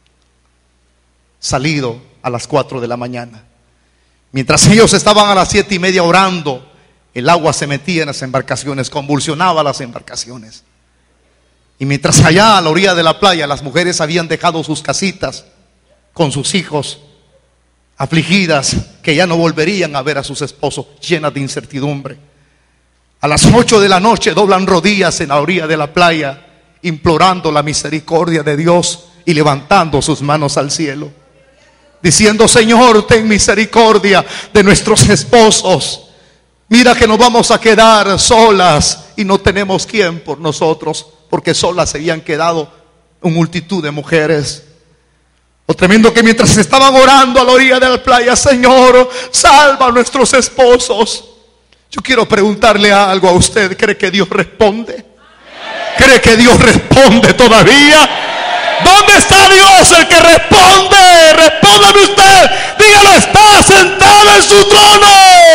salido a las cuatro de la mañana. Mientras ellos estaban a las siete y media orando, el agua se metía en las embarcaciones, convulsionaba las embarcaciones. Y mientras allá a la orilla de la playa las mujeres habían dejado sus casitas con sus hijos, afligidas, que ya no volverían a ver a sus esposos, llenas de incertidumbre. A las ocho de la noche doblan rodillas en la orilla de la playa, implorando la misericordia de Dios y levantando sus manos al cielo, diciendo: Señor, ten misericordia de nuestros esposos. Mira que nos vamos a quedar solas y no tenemos quien por nosotros, porque solas se habían quedado una multitud de mujeres. Lo tremendo que mientras estaban orando a la orilla de la playa: Señor, salva a nuestros esposos. Yo quiero preguntarle algo a usted. ¿Cree que Dios responde? ¿Cree que Dios responde todavía? ¿Dónde está Dios, el que responde? Respóndame usted. Dígalo: está sentado en su trono.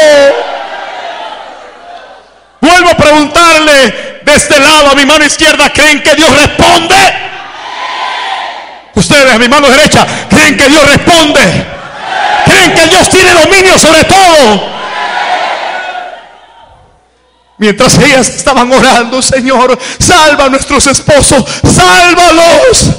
Vuelvo a preguntarle de este lado, a mi mano izquierda: ¿creen que Dios responde? Ustedes, a mi mano derecha, ¿creen que Dios responde? ¿Creen que Dios tiene dominio sobre todo? Mientras ellas estaban orando: Señor, salva a nuestros esposos, sálvalos.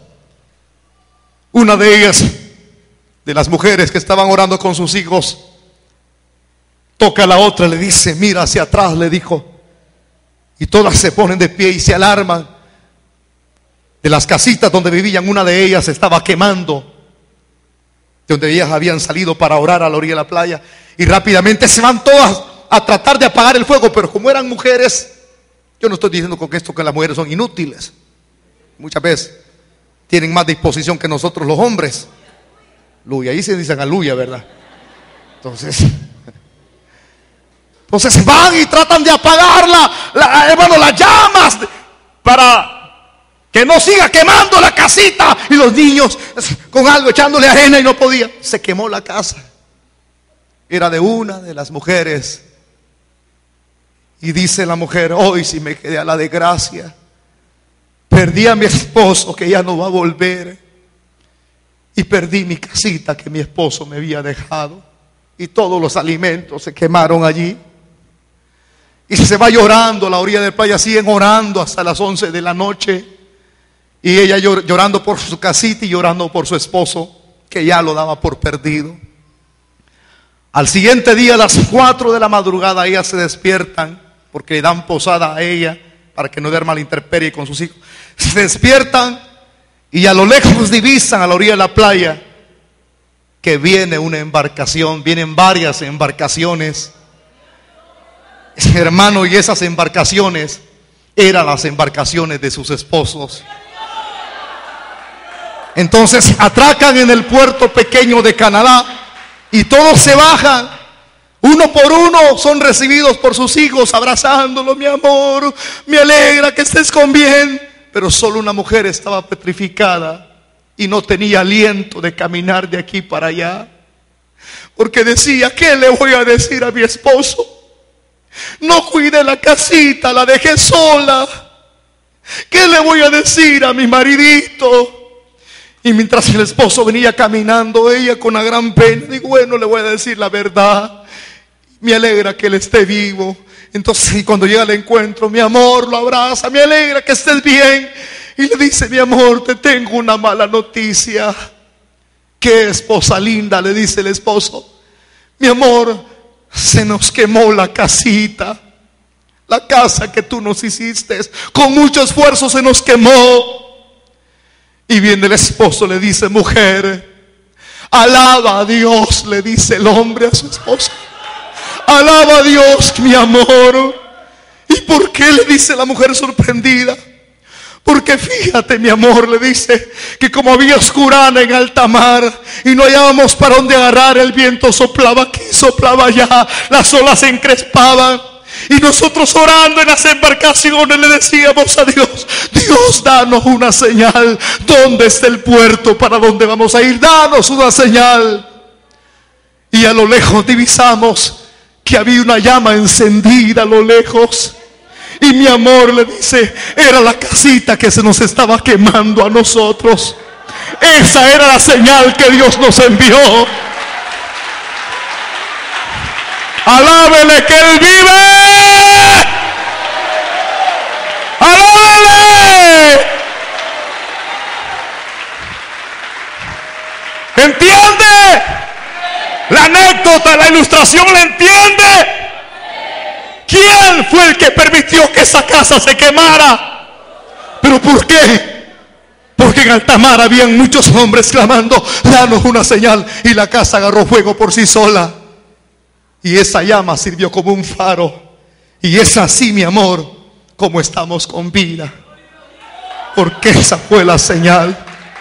Una de ellas, de las mujeres que estaban orando con sus hijos, toca a la otra, le dice: mira hacia atrás, le dijo. Y todas se ponen de pie y se alarman. De las casitas donde vivían, una de ellas estaba quemando, de donde ellas habían salido para orar a la orilla de la playa. Y rápidamente se van todas a tratar de apagar el fuego, pero como eran mujeres, yo no estoy diciendo con esto que las mujeres son inútiles, muchas veces tienen más disposición que nosotros los hombres. Aleluya, ahí se dicen aleluya, ¿verdad? Entonces, entonces van y tratan de apagar la, la, hermano, las llamas para que no siga quemando la casita. Y los niños con algo echándole arena y no podían. Se quemó la casa. Era de una de las mujeres. Y dice la mujer: hoy sí me quedé a la desgracia. Perdí a mi esposo que ya no va a volver. y perdí mi casita que mi esposo me había dejado, y todos los alimentos se quemaron allí. Y se va llorando a la orilla de la playa, siguen orando hasta las once de la noche, y ella llorando por su casita y llorando por su esposo, que ya lo daba por perdido. Al siguiente día, a las cuatro de la madrugada, ellas se despiertan, porque le dan posada a ella, para que no duerma a la intemperie con sus hijos. Se despiertan y a lo lejos divisan a la orilla de la playa que viene una embarcación, vienen varias embarcaciones, hermano, y esas embarcaciones eran las embarcaciones de sus esposos. Entonces atracan en el puerto pequeño de Canadá y todos se bajan, uno por uno son recibidos por sus hijos abrazándolo. Mi amor, me alegra que estés con bien. Pero solo una mujer estaba petrificada y no tenía aliento de caminar de aquí para allá, porque decía: ¿qué le voy a decir a mi esposo? No cuidé la casita, la dejé sola. ¿Qué le voy a decir a mi maridito? Y mientras el esposo venía caminando, ella con una gran pena dijo: bueno, le voy a decir la verdad. Me alegra que él esté vivo. Entonces cuando llega al encuentro, mi amor, lo abraza: me alegra que estés bien. Y le dice: mi amor, te tengo una mala noticia. ¿Qué, esposa linda?, le dice el esposo. Mi amor, se nos quemó la casita, la casa que tú nos hiciste. Con mucho esfuerzo se nos quemó. Y viene el esposo, le dice: mujer, alaba a Dios, le dice el hombre a su esposa. Alaba a Dios, mi amor. ¿Y por qué?, le dice la mujer sorprendida. Porque fíjate, mi amor, le dice, que como había oscurana en alta mar y no hallábamos para dónde agarrar, el viento soplaba aquí, soplaba allá, las olas se encrespaban. Y nosotros orando en las embarcaciones le decíamos a Dios: Dios, danos una señal. ¿Dónde está el puerto? ¿Para dónde vamos a ir? Danos una señal. Y a lo lejos divisamos que había una llama encendida a lo lejos. Y mi amor, le dice, era la casita que se nos estaba quemando a nosotros. Esa era la señal que Dios nos envió. Alábele que Él vive. Alábele. ¿Entiende? La anécdota, la ilustración, ¿la entiende? ¿Quién fue el que permitió que esa casa se quemara? ¿Pero por qué? Porque en alta mar habían muchos hombres clamando: danos una señal. Y la casa agarró fuego por sí sola. Y esa llama sirvió como un faro. Y es así, mi amor, como estamos con vida. Porque esa fue la señal.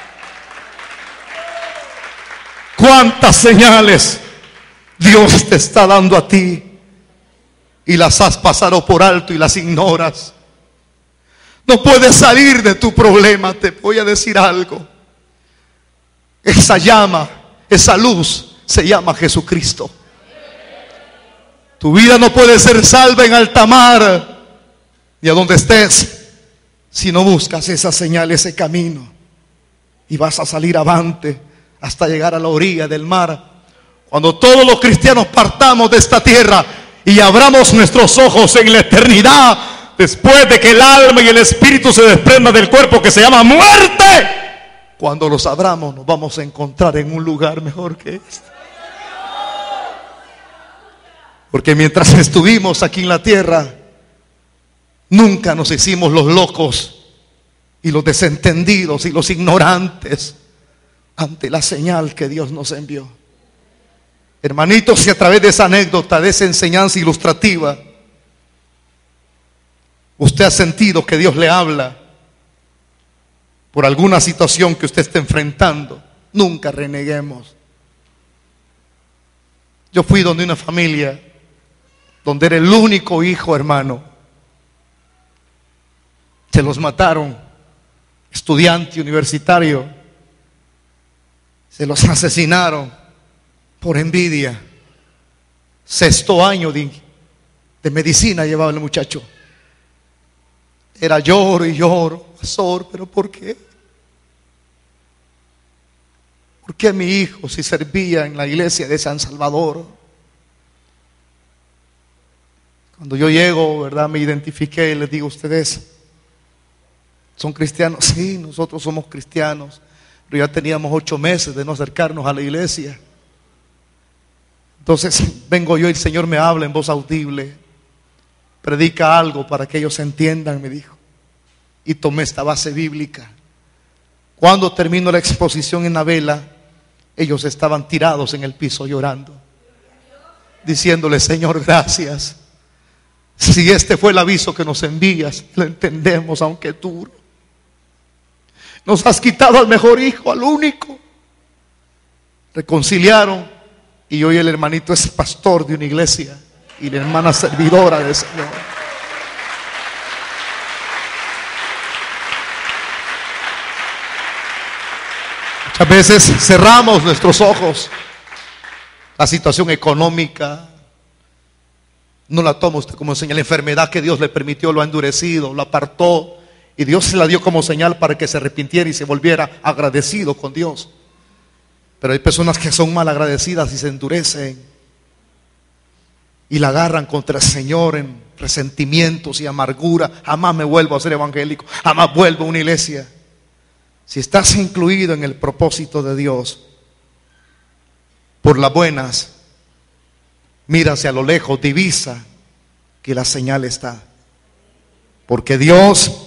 ¿Cuántas señales Dios te está dando a ti? Y las has pasado por alto y las ignoras. No puedes salir de tu problema. Te voy a decir algo. Esa llama, esa luz se llama Jesucristo. Tu vida no puede ser salva en alta mar ni a donde estés si no buscas esa señal, ese camino. Y vas a salir avante hasta llegar a la orilla del mar. Cuando todos los cristianos partamos de esta tierra y abramos nuestros ojos en la eternidad, después de que el alma y el espíritu se desprendan del cuerpo que se llama muerte, cuando los abramos nos vamos a encontrar en un lugar mejor que este. Porque mientras estuvimos aquí en la tierra, nunca nos hicimos los locos y los desentendidos y los ignorantes ante la señal que Dios nos envió. Hermanitos, si a través de esa anécdota, de esa enseñanza ilustrativa, usted ha sentido que Dios le habla por alguna situación que usted esté enfrentando, nunca reneguemos. Yo fui donde una familia, donde era el único hijo, hermano. Se los mataron, estudiante universitario. Se los asesinaron por envidia. Sexto año de, de medicina llevaba el muchacho. Era lloro y lloro, pastor, ¿pero por qué? ¿por qué mi hijo, si servía en la iglesia de San Salvador? Cuando yo llego, ¿verdad?, me identifiqué y les digo, ¿ustedes son cristianos? Sí, nosotros somos cristianos, pero ya teníamos ocho meses de no acercarnos a la iglesia. Entonces vengo yo y el Señor me habla en voz audible, predica algo para que ellos entiendan, me dijo. Y tomé esta base bíblica. Cuando terminó la exposición en la vela, ellos estaban tirados en el piso llorando, diciéndole, Señor, gracias. Si este fue el aviso que nos envías, lo entendemos, aunque es duro. Nos has quitado al mejor hijo, al único. Reconciliaron y hoy el hermanito es pastor de una iglesia y la hermana servidora del Señor. Muchas veces cerramos nuestros ojos. La situación económica no la toma usted como señal. La enfermedad que Dios le permitió lo ha endurecido, lo apartó, y Dios se la dio como señal para que se arrepintiera y se volviera agradecido con Dios. Pero hay personas que son mal agradecidas y se endurecen y la agarran contra el Señor en resentimientos y amargura. Jamás me vuelvo a ser evangélico, jamás vuelvo a una iglesia. Si estás incluido en el propósito de Dios, por las buenas, mira hacia lo lejos, divisa que la señal está. Porque Dios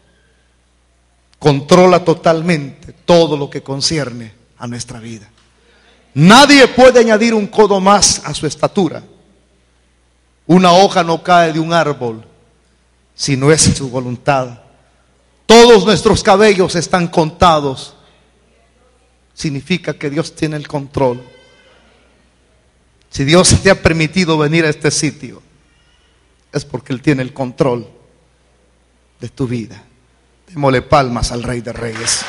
controla totalmente todo lo que concierne a nuestra vida. Nadie puede añadir un codo más a su estatura. Una hoja no cae de un árbol si no es su voluntad. Todos nuestros cabellos están contados. Significa que Dios tiene el control. Si Dios te ha permitido venir a este sitio, es porque Él tiene el control de tu vida. Démosle palmas al Rey de Reyes.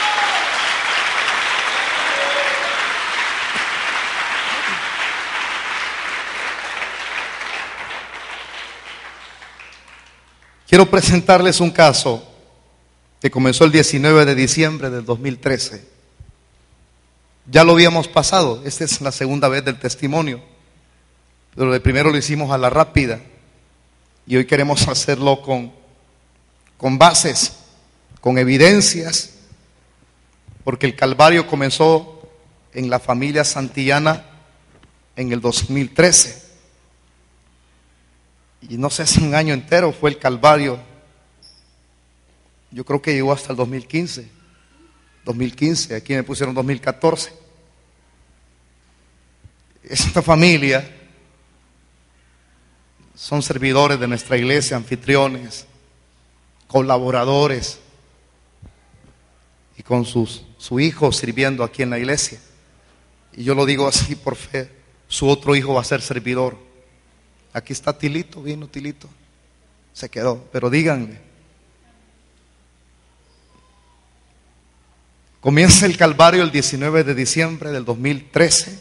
Quiero presentarles un caso que comenzó el diecinueve de diciembre del dos mil trece. Ya lo habíamos pasado, esta es la segunda vez del testimonio, pero de primero lo hicimos a la rápida y hoy queremos hacerlo con, con bases, con evidencias, porque el Calvario comenzó en la familia Santillana en el dos mil trece. Y no sé si un año entero fue el Calvario. Yo creo que llegó hasta el dos mil quince. dos mil quince, aquí me pusieron dos mil catorce. Esta familia son servidores de nuestra iglesia, anfitriones, colaboradores, y con sus, su hijo sirviendo aquí en la iglesia. Y yo lo digo así por fe, su otro hijo va a ser servidor. Aquí está Tilito, vino Tilito, se quedó, pero díganme. Comienza el Calvario el diecinueve de diciembre del dos mil trece.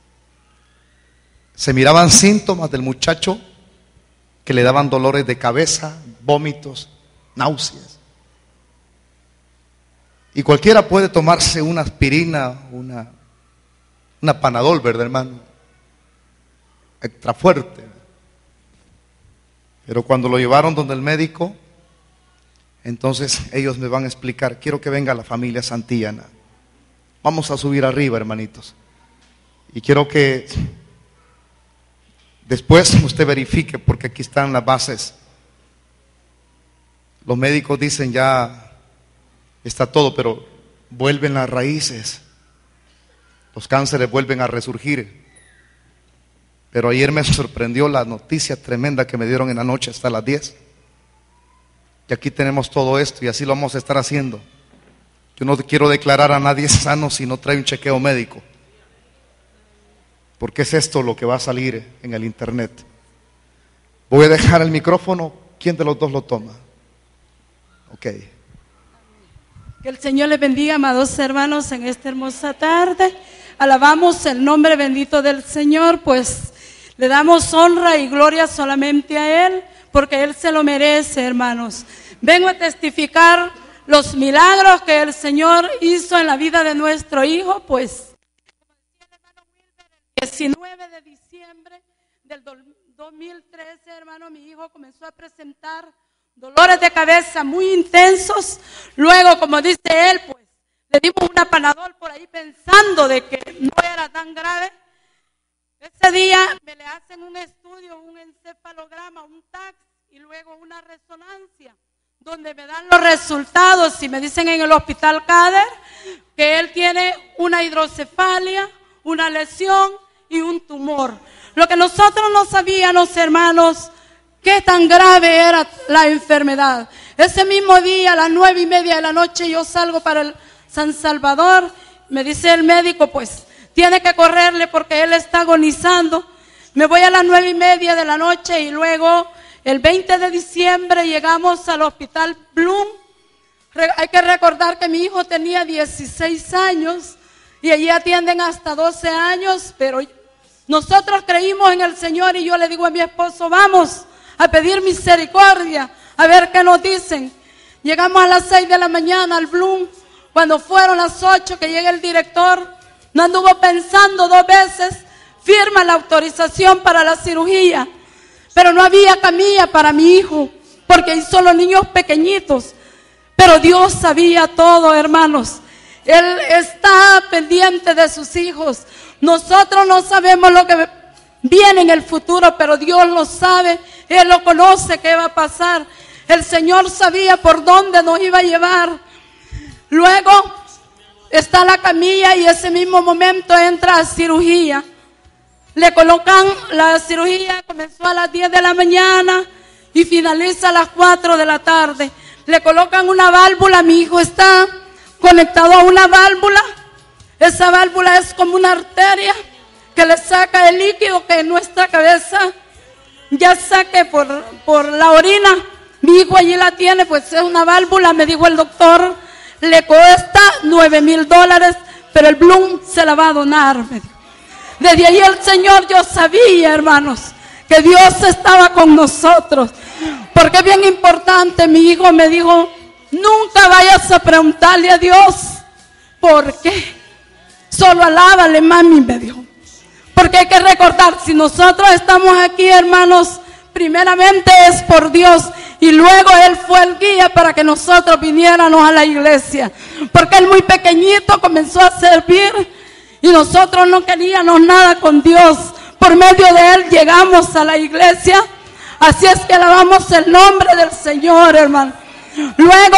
Se miraban síntomas del muchacho que le daban dolores de cabeza, vómitos, náuseas. Y cualquiera puede tomarse una aspirina, una, una Panadol, ¿verdad, hermano? Extra fuerte. Pero cuando lo llevaron donde el médico, entonces ellos me van a explicar. Quiero que venga la familia Santillana. Vamos a subir arriba, hermanitos. Y quiero que después usted verifique, porque aquí están las bases. Los médicos dicen ya está todo, pero vuelven las raíces. Los cánceres vuelven a resurgir. Pero ayer me sorprendió la noticia tremenda que me dieron en la noche hasta las diez. Y aquí tenemos todo esto y así lo vamos a estar haciendo. Yo no quiero declarar a nadie sano si no trae un chequeo médico. Porque es esto lo que va a salir en el internet. Voy a dejar el micrófono. ¿Quién de los dos lo toma? Ok. Que el Señor les bendiga, amados hermanos, en esta hermosa tarde. Alabamos el nombre bendito del Señor, pues le damos honra y gloria solamente a Él, porque Él se lo merece, hermanos. Vengo a testificar los milagros que el Señor hizo en la vida de nuestro hijo, pues el diecinueve de diciembre del dos mil trece, hermano, mi hijo comenzó a presentar dolores de cabeza muy intensos. Luego, como dice él, pues le dimos una Panadol por ahí pensando de que no era tan grave. Ese día me le hacen un estudio, un encefalograma, un T A C y luego una resonancia, donde me dan los resultados y me dicen en el hospital Cader que él tiene una hidrocefalia, una lesión y un tumor. Lo que nosotros no sabíamos, hermanos, qué tan grave era la enfermedad. Ese mismo día, a las nueve y media de la noche, yo salgo para el San Salvador. Me dice el médico, pues, tiene que correrle porque él está agonizando. Me voy a las nueve y media de la noche y luego el veinte de diciembre llegamos al hospital Bloom. Re- hay que recordar que mi hijo tenía dieciséis años y allí atienden hasta doce años, pero nosotros creímos en el Señor y yo le digo a mi esposo, vamos a pedir misericordia, a ver qué nos dicen. Llegamos a las seis de la mañana al Bloom. Cuando fueron las ocho que llega el director, no anduvo pensando dos veces, firma la autorización para la cirugía. Pero no había camilla para mi hijo, porque hay solo niños pequeñitos. Pero Dios sabía todo, hermanos. Él está pendiente de sus hijos. Nosotros no sabemos lo que viene en el futuro, pero Dios lo sabe. Él lo conoce, qué va a pasar. El Señor sabía por dónde nos iba a llevar. Luego está la camilla y ese mismo momento entra a cirugía. Le colocan la cirugía, comenzó a las diez de la mañana y finaliza a las cuatro de la tarde. Le colocan una válvula, mi hijo está conectado a una válvula. Esa válvula es como una arteria que le saca el líquido que en nuestra cabeza ya saque por, por la orina. Mi hijo allí la tiene, pues es una válvula, me dijo el doctor, le cuesta nueve mil dólares, pero el Bloom se la va a donar, me dijo. Desde ahí el Señor, yo sabía, hermanos, que Dios estaba con nosotros. Porque es bien importante, mi hijo me dijo, nunca vayas a preguntarle a Dios, ¿por qué? Solo alábale, mami, me dijo. Porque hay que recordar, si nosotros estamos aquí, hermanos, primeramente es por Dios. Y luego Él fue el guía para que nosotros viniéramos a la iglesia. Porque Él muy pequeñito comenzó a servir. Y nosotros no queríamos nada con Dios. Por medio de Él llegamos a la iglesia. Así es que alabamos el nombre del Señor, hermano. Luego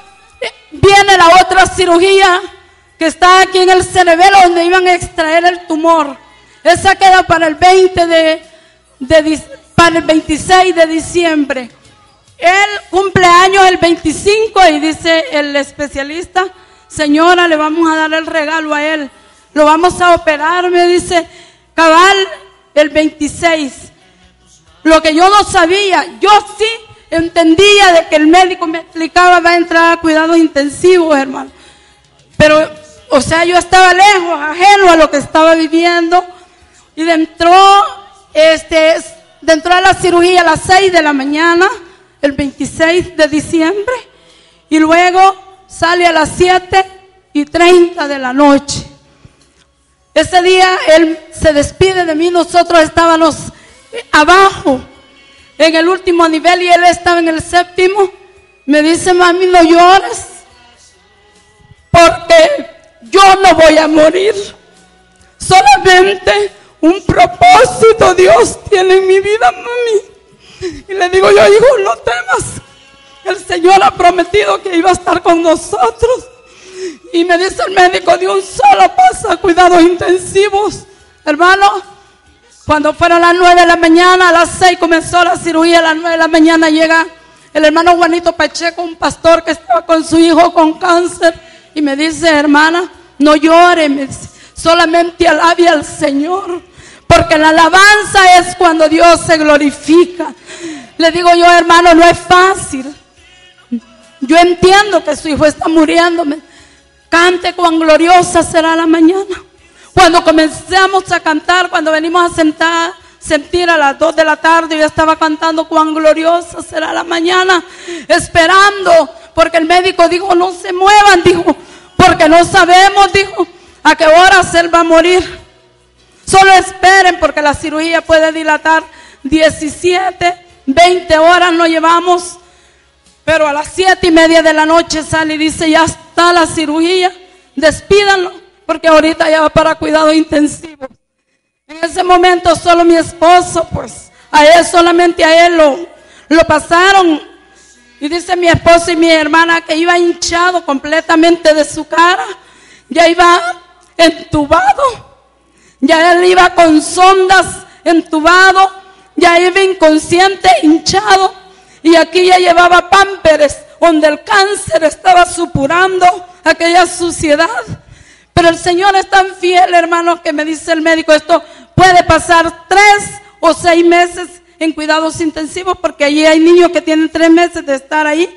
viene la otra cirugía que está aquí en el cerebelo, donde iban a extraer el tumor. Esa queda para el veinte de, de para el veintiséis de diciembre. Él cumple años el veinticinco y dice el especialista, señora, le vamos a dar el regalo a él. Lo vamos a operar, me dice, cabal, el veintiséis. Lo que yo no sabía, yo sí entendía de que el médico me explicaba, va a entrar a cuidados intensivos, hermano. Pero, o sea, yo estaba lejos, ajeno a lo que estaba viviendo. Y dentro, este, dentro de la cirugía a las seis de la mañana, el veintiséis de diciembre. Y luego sale a las siete y treinta de la noche. Ese día Él se despide de mí, nosotros estábamos abajo, en el último nivel y Él estaba en el séptimo. Me dice, mami, no llores, porque yo no voy a morir. Solamente un propósito Dios tiene en mi vida, mami. Y le digo yo, hijo, no temas. El Señor ha prometido que iba a estar con nosotros. Y me dice el médico, de un solo paso a cuidados intensivos. Hermano, cuando fueron las nueve de la mañana, a las seis comenzó la cirugía, a las nueve de la mañana llega el hermano Juanito Pacheco, un pastor que estaba con su hijo con cáncer. Y me dice, hermana, no llore, me dice, solamente alabe al Señor. Porque la alabanza es cuando Dios se glorifica. Le digo yo, hermano, no es fácil. Yo entiendo que su hijo está muriéndome. Cante cuán gloriosa será la mañana. Cuando comenzamos a cantar, cuando venimos a sentar, sentir a las dos de la tarde, yo estaba cantando cuán gloriosa será la mañana, esperando, porque el médico dijo, no se muevan, dijo, porque no sabemos, dijo, a qué horas él va a morir. Solo esperen, porque la cirugía puede dilatar diecisiete, veinte horas no llevamos, pero a las siete y media de la noche sale y dice, ya está la cirugía, despídanlo, porque ahorita ya va para cuidados intensivos. En ese momento solo mi esposo, pues, a él, solamente a él lo, lo pasaron. Y dice mi esposo y mi hermana que iba hinchado completamente de su cara, ya iba entubado, ya él iba con sondas entubado, ya iba inconsciente, hinchado, y aquí ya llevaba pámperes, donde el cáncer estaba supurando aquella suciedad. Pero el Señor es tan fiel, hermano, que me dice el médico, esto puede pasar tres o seis meses en cuidados intensivos, porque allí hay niños que tienen tres meses de estar ahí.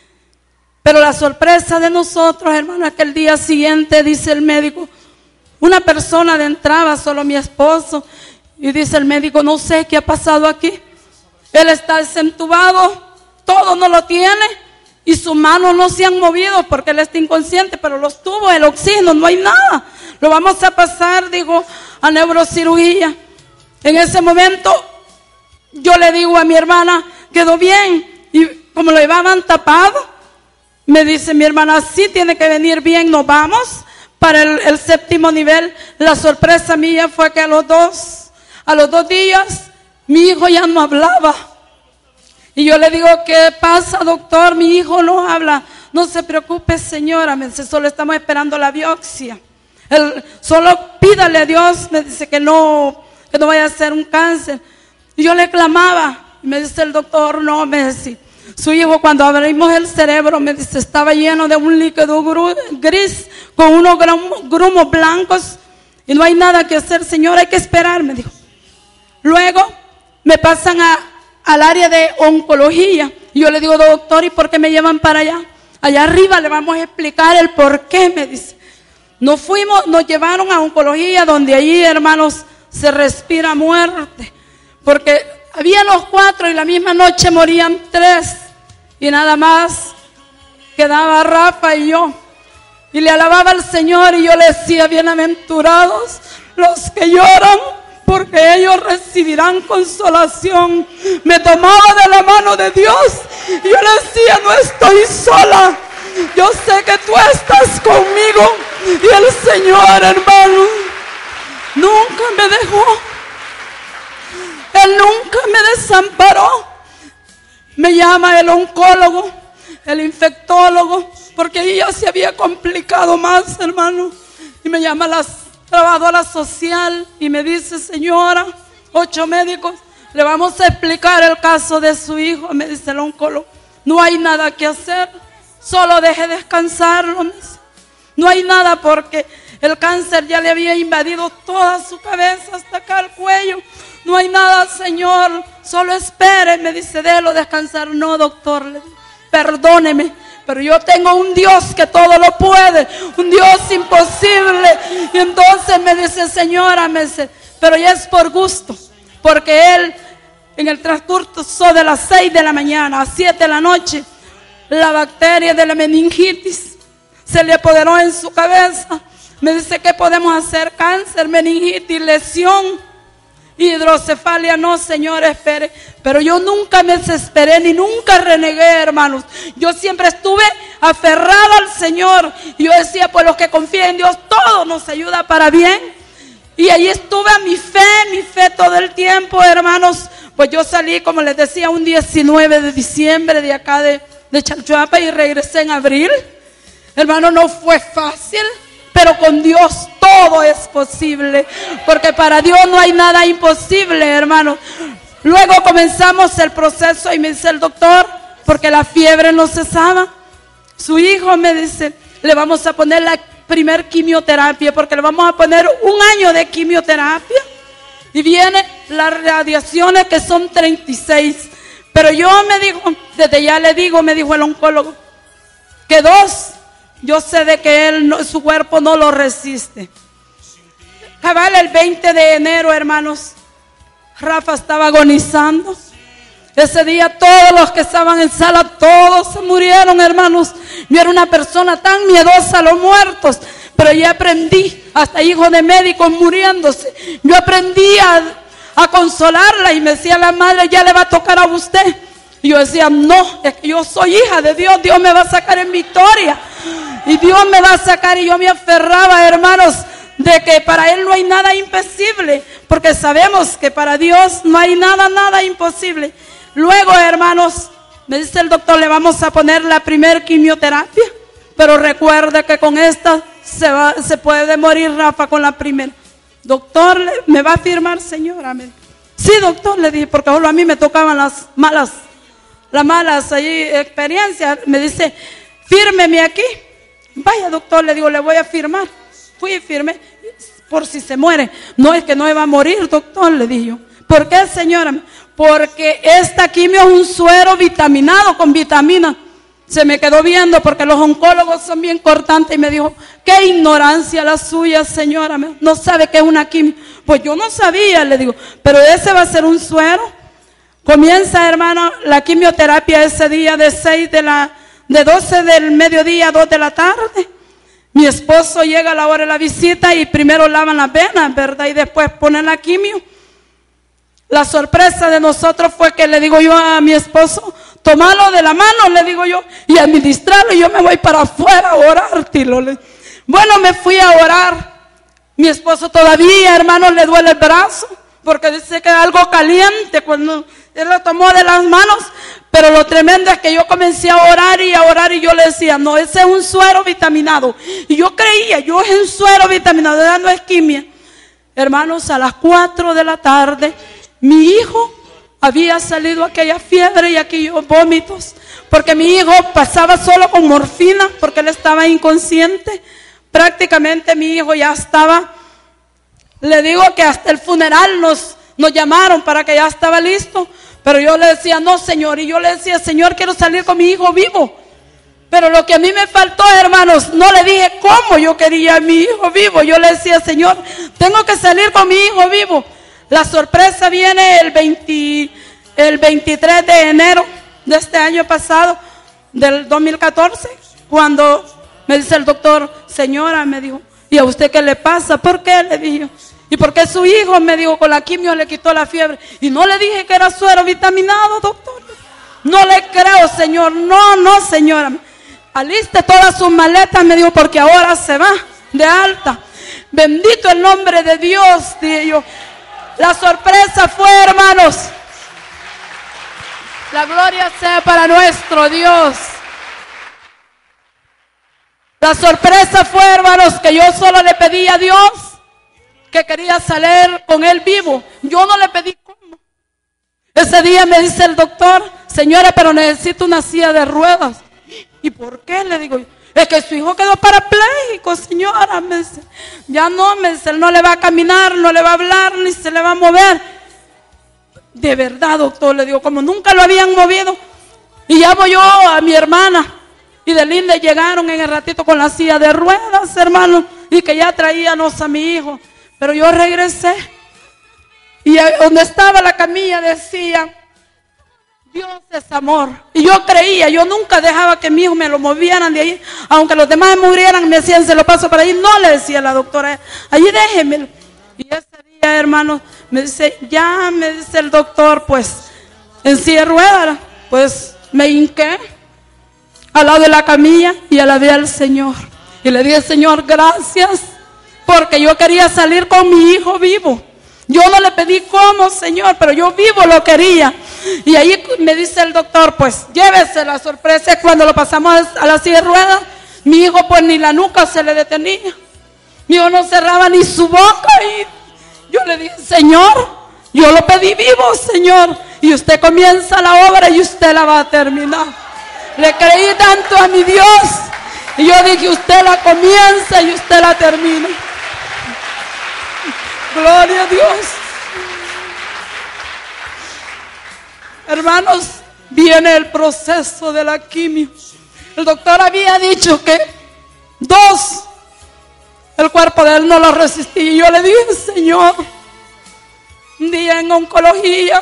Pero la sorpresa de nosotros, hermano, es que el día siguiente, dice el médico, una persona de entrada, solo mi esposo, y dice el médico, no sé qué ha pasado aquí. Él está desentubado, todo no lo tiene, y sus manos no se han movido porque él está inconsciente, pero los tubos, el oxígeno, no hay nada. Lo vamos a pasar, digo, a neurocirugía. En ese momento, yo le digo a mi hermana, quedó bien, y como lo llevaban tapado, me dice mi hermana, sí, tiene que venir bien, nos vamos para el, el séptimo nivel. La sorpresa mía fue que a los dos, a los dos días, mi hijo ya no hablaba. Y yo le digo, ¿qué pasa, doctor? Mi hijo no habla. No se preocupe, señora, me dice, solo estamos esperando la biopsia. Él, solo pídale a Dios, me dice que no, que no vaya a ser un cáncer. Y yo le clamaba, y me dice el doctor, no, me dice, su hijo cuando abrimos el cerebro, me dice, estaba lleno de un líquido gris, con unos grumos blancos, y no hay nada que hacer, señora, hay que esperar, me dijo. Luego me pasan a, al área de oncología, y yo le digo, doctor, ¿y por qué me llevan para allá? Allá arriba le vamos a explicar el por qué, me dice. Nos fuimos, nos llevaron a oncología, donde allí, hermanos, se respira muerte. Porque había los cuatro y la misma noche morían tres. Y nada más quedaba Rafa y yo. Y le alababa al Señor y yo le decía, bienaventurados los que lloran, porque ellos recibirán consolación. Me tomaba de la mano de Dios y yo le decía, no estoy sola. Yo sé que tú estás conmigo. Y el Señor, hermano, nunca me dejó. Él nunca me desamparó. Me llama el oncólogo, el infectólogo, porque ella se había complicado más, hermano. Y me llama la trabajadora social y me dice, señora, ocho médicos, le vamos a explicar el caso de su hijo. Me dice el oncólogo, no hay nada que hacer, solo deje descansarlo. Me dice, no hay nada porque el cáncer ya le había invadido toda su cabeza hasta acá al cuello. No hay nada, señor, solo espere. Me dice, déjelo descansar. No, doctor, le digo, perdóneme, pero yo tengo un Dios que todo lo puede, un Dios imposible. Y entonces me dice, señora, me dice, pero ya es por gusto, porque él en el transcurso de las seis de la mañana a siete de la noche, la bacteria de la meningitis se le apoderó en su cabeza. Me dice, ¿qué podemos hacer? Cáncer, meningitis, lesión, hidrocefalia. No, señor, espere. Pero yo nunca me desesperé ni nunca renegué, hermanos. Yo siempre estuve aferrada al Señor. Y yo decía, pues los que confían en Dios, todo nos ayuda para bien. Y ahí estuve a mi fe, mi fe todo el tiempo, hermanos. Pues yo salí, como les decía, un diecinueve de diciembre de acá de, de Chalchuapa y regresé en abril. Hermano, no fue fácil, pero con Dios todo es posible, porque para Dios no hay nada imposible, hermano. Luego comenzamos el proceso y me dice el doctor, porque la fiebre no cesaba, su hijo me dice, le vamos a poner la primer quimioterapia, porque le vamos a poner un año de quimioterapia, y viene las radiaciones que son treinta y seis, pero yo me dijo, desde ya le digo, me dijo el oncólogo, que dos, yo sé de que él no, su cuerpo no lo resiste. Cabal, el veinte de enero, hermanos, Rafa estaba agonizando. Ese día todos los que estaban en sala, todos se murieron, hermanos. Yo era una persona tan miedosa a los muertos, pero ya aprendí, hasta hijo de médicos muriéndose. Yo aprendí a, a consolarla y me decía la madre, ya le va a tocar a usted. Y yo decía, no, es que yo soy hija de Dios, Dios me va a sacar en victoria. Y Dios me va a sacar, y yo me aferraba, hermanos, de que para Él no hay nada imposible, porque sabemos que para Dios no hay nada, nada imposible. Luego, hermanos, me dice el doctor, le vamos a poner la primer quimioterapia, pero recuerde que con esta se, va, se puede morir Rafa con la primera. Doctor, ¿me va a firmar, señora? Me, sí, doctor, le dije, porque solo a mí me tocaban las malas, las malas ahí, experiencias. Me dice, fírmeme aquí. Vaya, doctor, le digo, le voy a firmar. Fui y firmé, por si se muere. No, es que no va a morir, doctor, le dije yo. ¿Por qué, señora? Porque esta quimio es un suero vitaminado con vitamina. Se me quedó viendo porque los oncólogos son bien cortantes y me dijo, qué ignorancia la suya, señora, no sabe qué es una quimio. Pues yo no sabía, le digo, pero ese va a ser un suero. Comienza, hermano, la quimioterapia ese día de seis de la, de doce del mediodía a dos de la tarde. Mi esposo llega a la hora de la visita y primero lavan las venas, ¿verdad? Y después ponen la quimio. La sorpresa de nosotros fue que le digo yo a mi esposo, tomalo de la mano, le digo yo, y administrarlo, y yo me voy para afuera a orar, tilo. Bueno, me fui a orar. Mi esposo todavía, hermano, le duele el brazo, porque dice que es algo caliente cuando él lo tomó de las manos. Pero lo tremendo es que yo comencé a orar y a orar, y yo le decía, no, ese es un suero vitaminado. Y yo creía, yo es un suero vitaminado, no es quimia. Hermanos, a las cuatro de la tarde, mi hijo había salido aquella fiebre y aquellos vómitos, porque mi hijo pasaba solo con morfina, porque él estaba inconsciente. Prácticamente mi hijo ya estaba, le digo que hasta el funeral nos, nos llamaron para que ya estaba listo, pero yo le decía, no, señor, y yo le decía, señor, quiero salir con mi hijo vivo. Pero lo que a mí me faltó, hermanos, no le dije cómo yo quería a mi hijo vivo. Yo le decía, señor, tengo que salir con mi hijo vivo. La sorpresa viene el, veinte, el veintitrés de enero de este año pasado, del dos mil catorce, cuando me dice el doctor, señora, me dijo, ¿y a usted qué le pasa? ¿Por qué? Le dije, ¿y por qué su hijo, me dijo, con la quimio le quitó la fiebre? Y no le dije que era suero vitaminado, doctor. No le creo, señor, no, no, señora. Aliste todas sus maletas, me dijo, porque ahora se va de alta. Bendito el nombre de Dios, dije yo. La sorpresa fue, hermanos, la gloria sea para nuestro Dios. La sorpresa fue, hermanos, que yo solo le pedí a Dios que quería salir con él vivo. Yo no le pedí cómo. Ese día me dice el doctor, señora, pero necesito una silla de ruedas. ¿Y por qué? Le digo yo. Es que su hijo quedó parapléjico, señora. Me dice, ya no, me dice, él no le va a caminar, no le va a hablar, ni se le va a mover. De verdad, doctor, le digo, como nunca lo habían movido. Y llamo yo a mi hermana. Y de Linde llegaron en el ratito con la silla de ruedas, hermano. Y que ya traíamos a mi hijo. Pero yo regresé. Y donde estaba la camilla decía, Dios es amor. Y yo creía, yo nunca dejaba que mi hijo me lo movieran de ahí. Aunque los demás murieran, me decían, se lo paso para ahí. No, le decía la doctora, allí déjemelo. Y ese día, hermano, me dice, ya, me dice el doctor, pues, en silla de ruedas, pues, me hinqué al lado de la camilla y alabé al Señor. Y le dije, Señor, gracias, porque yo quería salir con mi hijo vivo. Yo no le pedí cómo, Señor, pero yo vivo lo quería. Y ahí me dice el doctor, pues llévese. La sorpresa es cuando lo pasamos a la silla de ruedas, mi hijo pues ni la nuca se le detenía. Mi hijo no cerraba ni su boca. Y yo le dije, Señor, yo lo pedí vivo, Señor. Y usted comienza la obra y usted la va a terminar. Le creí tanto a mi Dios. Y yo dije, usted la comienza y usted la termina. Gloria a Dios. Hermanos, viene el proceso de la quimio. El doctor había dicho que dos, el cuerpo de él no lo resistía. Y yo le dije, Señor, un día en oncología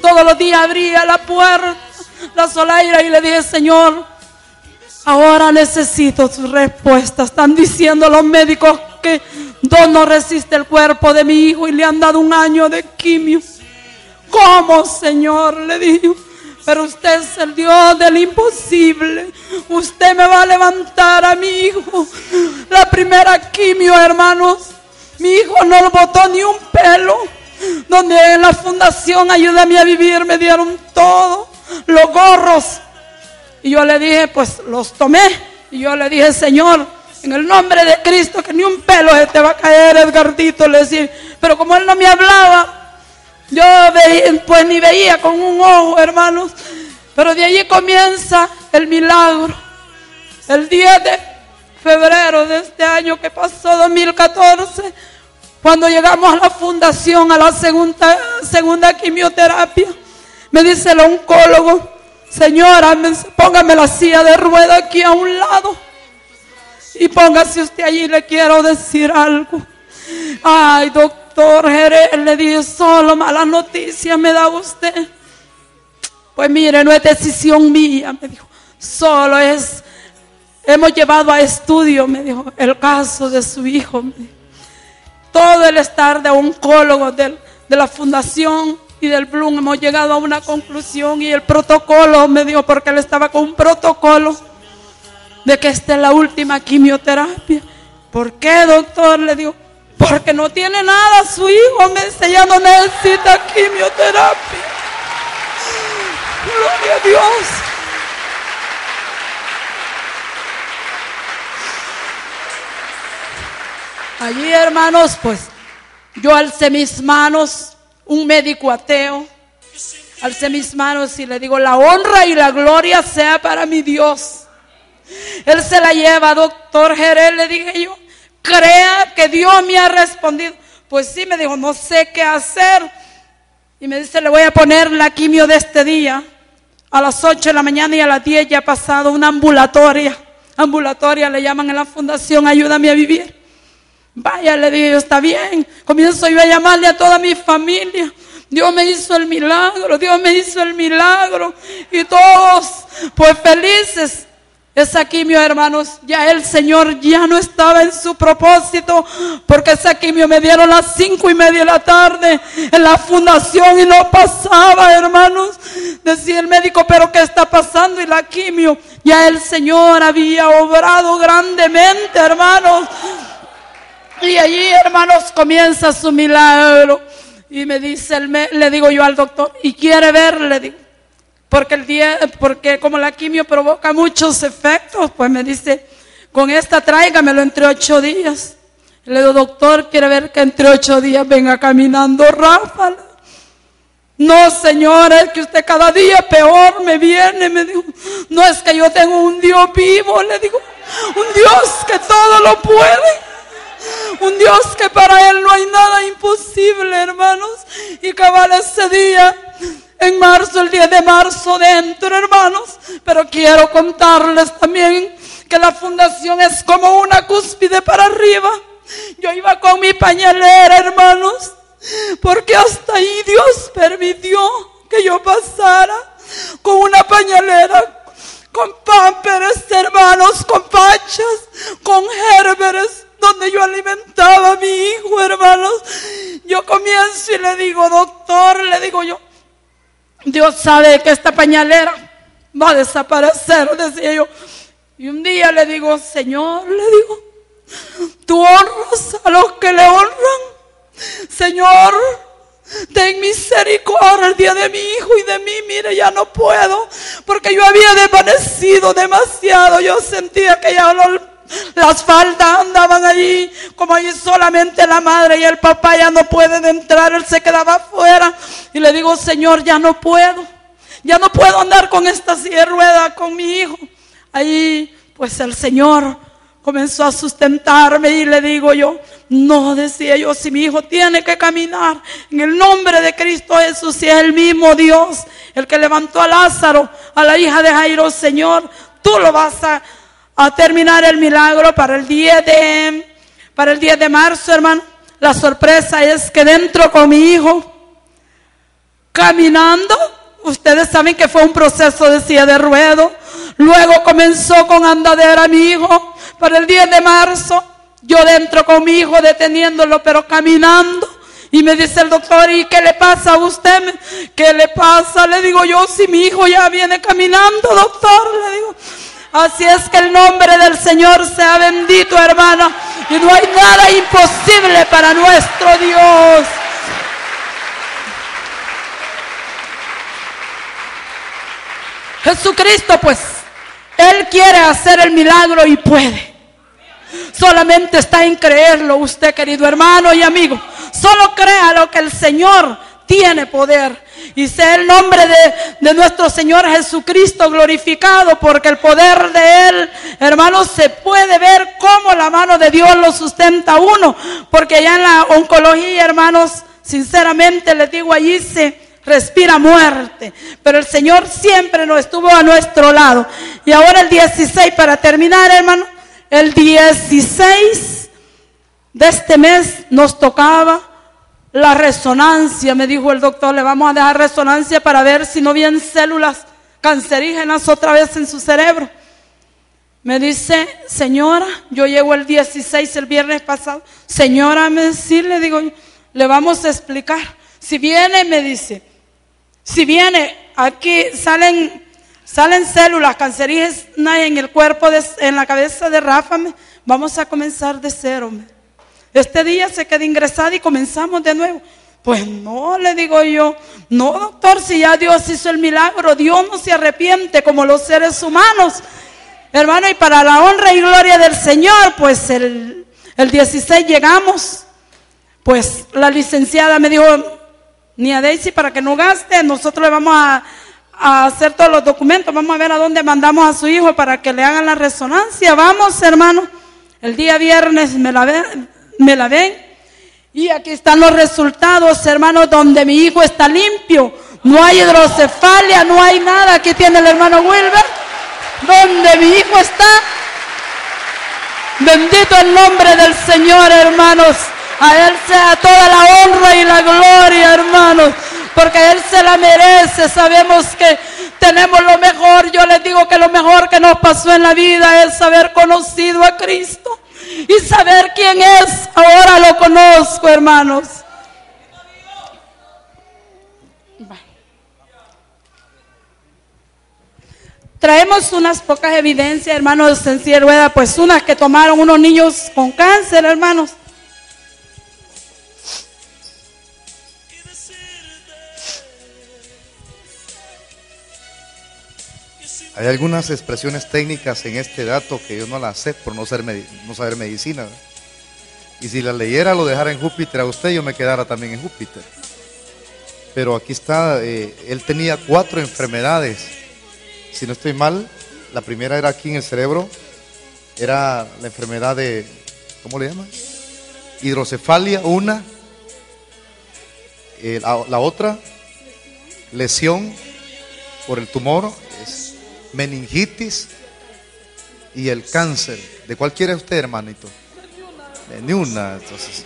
Todos los días abría la puerta, la solaira, y le dije, Señor, ahora necesito sus respuestas. Están diciendo los médicos que Dios no resiste el cuerpo de mi hijo y le han dado un año de quimio. ¿Cómo, Señor? Le digo, pero usted es el Dios del imposible. Usted me va a levantar a mi hijo. La primera quimio, hermanos, mi hijo no botó ni un pelo. Donde en la fundación Ayúdame a Vivir me dieron todo, los gorros. Y yo le dije, pues los tomé. Y yo le dije, Señor, en el nombre de Cristo, que ni un pelo se te va a caer, Edgardito. Le decía, pero como él no me hablaba, yo veía, pues ni veía con un ojo, hermanos. Pero de allí comienza el milagro. El diez de febrero de este año que pasó, dos mil catorce, cuando llegamos a la fundación, a la segunda, segunda quimioterapia, me dice el oncólogo, señora, póngame la silla de rueda aquí a un lado y póngase usted allí, le quiero decir algo. Ay, doctor Jerez, le dije, solo malas noticias me da usted. Pues mire, no es decisión mía, me dijo, solo es, hemos llevado a estudio, me dijo, el caso de su hijo, me dijo. Todo el estar de oncólogos de, de la fundación y del Bloom hemos llegado a una conclusión, y el protocolo, me dijo, porque él estaba con un protocolo de que esta es la última quimioterapia. ¿Por qué, doctor? Le digo, porque no tiene nada su hijo, me dice, ya no necesita quimioterapia. Gloria a Dios. Allí, hermanos, pues yo alcé mis manos, un médico ateo, alcé mis manos y le digo, la honra y la gloria sea para mi Dios. Él se la lleva, doctor Jerez, le dije yo, crea que Dios me ha respondido. Pues sí, me dijo, no sé qué hacer. Y me dice, le voy a poner la quimio de este día, a las ocho de la mañana, y a las diez ya ha pasado una ambulatoria. Ambulatoria le llaman en la fundación Ayúdame a Vivir. Vaya, le dije, está bien. Comienzo yo a llamarle a toda mi familia. Dios me hizo el milagro, Dios me hizo el milagro. Y todos, pues felices. Esa quimio, hermanos, ya el Señor ya no estaba en su propósito, porque esa quimio me dieron a las cinco y media de la tarde en la fundación y no pasaba, hermanos. Decía el médico, pero ¿qué está pasando? Y la quimio, ya el Señor había obrado grandemente, hermanos. Y allí, hermanos, comienza su milagro. Y me dice, el me, le digo yo al doctor, ¿y quiere ver? Le digo, porque el día, porque como la quimio provoca muchos efectos, pues me dice, con esta tráigamelo entre ocho días. Le digo, doctor, ¿quiere ver que entre ocho días venga caminando Rafa? No, señora, es que usted cada día peor me viene. Me dijo, no, es que yo tengo un Dios vivo, le digo, un Dios que todo lo puede. Un Dios que para Él no hay nada imposible, hermanos. Y cabal ese día, en marzo, el diez de marzo, dentro, hermanos. Pero quiero contarles también que la fundación es como una cúspide para arriba. Yo iba con mi pañalera, hermanos, porque hasta ahí Dios permitió que yo pasara con una pañalera, con pámperes, hermanos, con pachas, con gerberes, donde yo alimentaba a mi hijo, hermanos. Yo comienzo y le digo, doctor, le digo yo, Dios sabe que esta pañalera va a desaparecer, decía yo. Y un día le digo, Señor, le digo, tú honras a los que le honran. Señor, ten misericordia de mi hijo y de mí. Mire, ya no puedo, porque yo había desvanecido demasiado. Yo sentía que ya no, las faldas andaban allí, como allí solamente la madre y el papá ya no pueden entrar, él se quedaba afuera. Y le digo, Señor, ya no puedo, ya no puedo andar con esta silla de ruedas con mi hijo. Ahí pues el Señor comenzó a sustentarme y le digo yo, no, decía yo, si mi hijo tiene que caminar en el nombre de Cristo Jesús, si es el mismo Dios el que levantó a Lázaro, a la hija de Jairo, Señor, tú lo vas a a terminar el milagro para el diez de para el diez de marzo, hermano. La sorpresa es que dentro con mi hijo caminando. Ustedes saben que fue un proceso de silla de ruedo. Luego comenzó con andadera mi hijo. Para el diez de marzo, yo dentro con mi hijo deteniéndolo, pero caminando. Y me dice el doctor, ¿y qué le pasa a usted? ¿Qué le pasa? Le digo yo, si mi hijo ya viene caminando, doctor, le digo. Así es que el nombre del Señor sea bendito, hermana. Y no hay nada imposible para nuestro Dios. Jesucristo, pues, Él quiere hacer el milagro y puede. Solamente está en creerlo usted, querido hermano y amigo. Solo crea lo que el Señor tiene poder. Y sea el nombre de, de nuestro Señor Jesucristo glorificado, porque el poder de Él, hermanos, se puede ver cómo la mano de Dios lo sustenta a uno. Porque allá en la oncología, hermanos, sinceramente les digo, allí se respira muerte, pero el Señor siempre nos estuvo a nuestro lado. Y ahora el dieciséis, para terminar, hermano, el dieciséis de este mes nos tocaba la resonancia. Me dijo el doctor, le vamos a dejar resonancia para ver si no vienen células cancerígenas otra vez en su cerebro. Me dice, señora, yo llego el dieciséis, el viernes pasado. Señora, me sí, le digo, le vamos a explicar. Si viene, me dice, si viene, aquí salen, salen células cancerígenas en el cuerpo, de, en la cabeza de Rafa, me, vamos a comenzar de cero. Me. Este día se queda ingresada y comenzamos de nuevo. Pues no, le digo yo, no, doctor, si ya Dios hizo el milagro, Dios no se arrepiente como los seres humanos. Hermano, y para la honra y gloria del Señor, pues el, el dieciséis llegamos. Pues la licenciada me dijo, ni a Daisy para que no gaste, nosotros le vamos a, a hacer todos los documentos, vamos a ver a dónde mandamos a su hijo para que le hagan la resonancia. Vamos, hermano, el día viernes me la ven, me la ven y aquí están los resultados, hermano, donde mi hijo está limpio, no hay hidrocefalia, no hay nada. Aquí tiene el hermano Wilber, donde mi hijo está. Bendito el nombre del Señor, hermanos. A Él sea toda la honra y la gloria, hermanos, porque Él se la merece. Sabemos que tenemos lo mejor. Yo les digo que lo mejor que nos pasó en la vida es haber conocido a Cristo y saber quién es. Ahora lo conozco, hermanos. Traemos unas pocas evidencias, hermanos, en silla de ruedas, pues unas que tomaron unos niños con cáncer, hermanos. Hay algunas expresiones técnicas en este dato que yo no las sé por no, ser no saber medicina, ¿verdad? Y si las leyera, lo dejara en Júpiter a usted, yo me quedara también en Júpiter. Pero aquí está, eh, él tenía cuatro enfermedades. Si no estoy mal, la primera era aquí en el cerebro, era la enfermedad de, ¿cómo le llaman? Hidrocefalia, una. Eh, la, la otra, lesión por el tumor, es meningitis y el cáncer. ¿De cuál quiere usted, hermanito? De ni una. Entonces,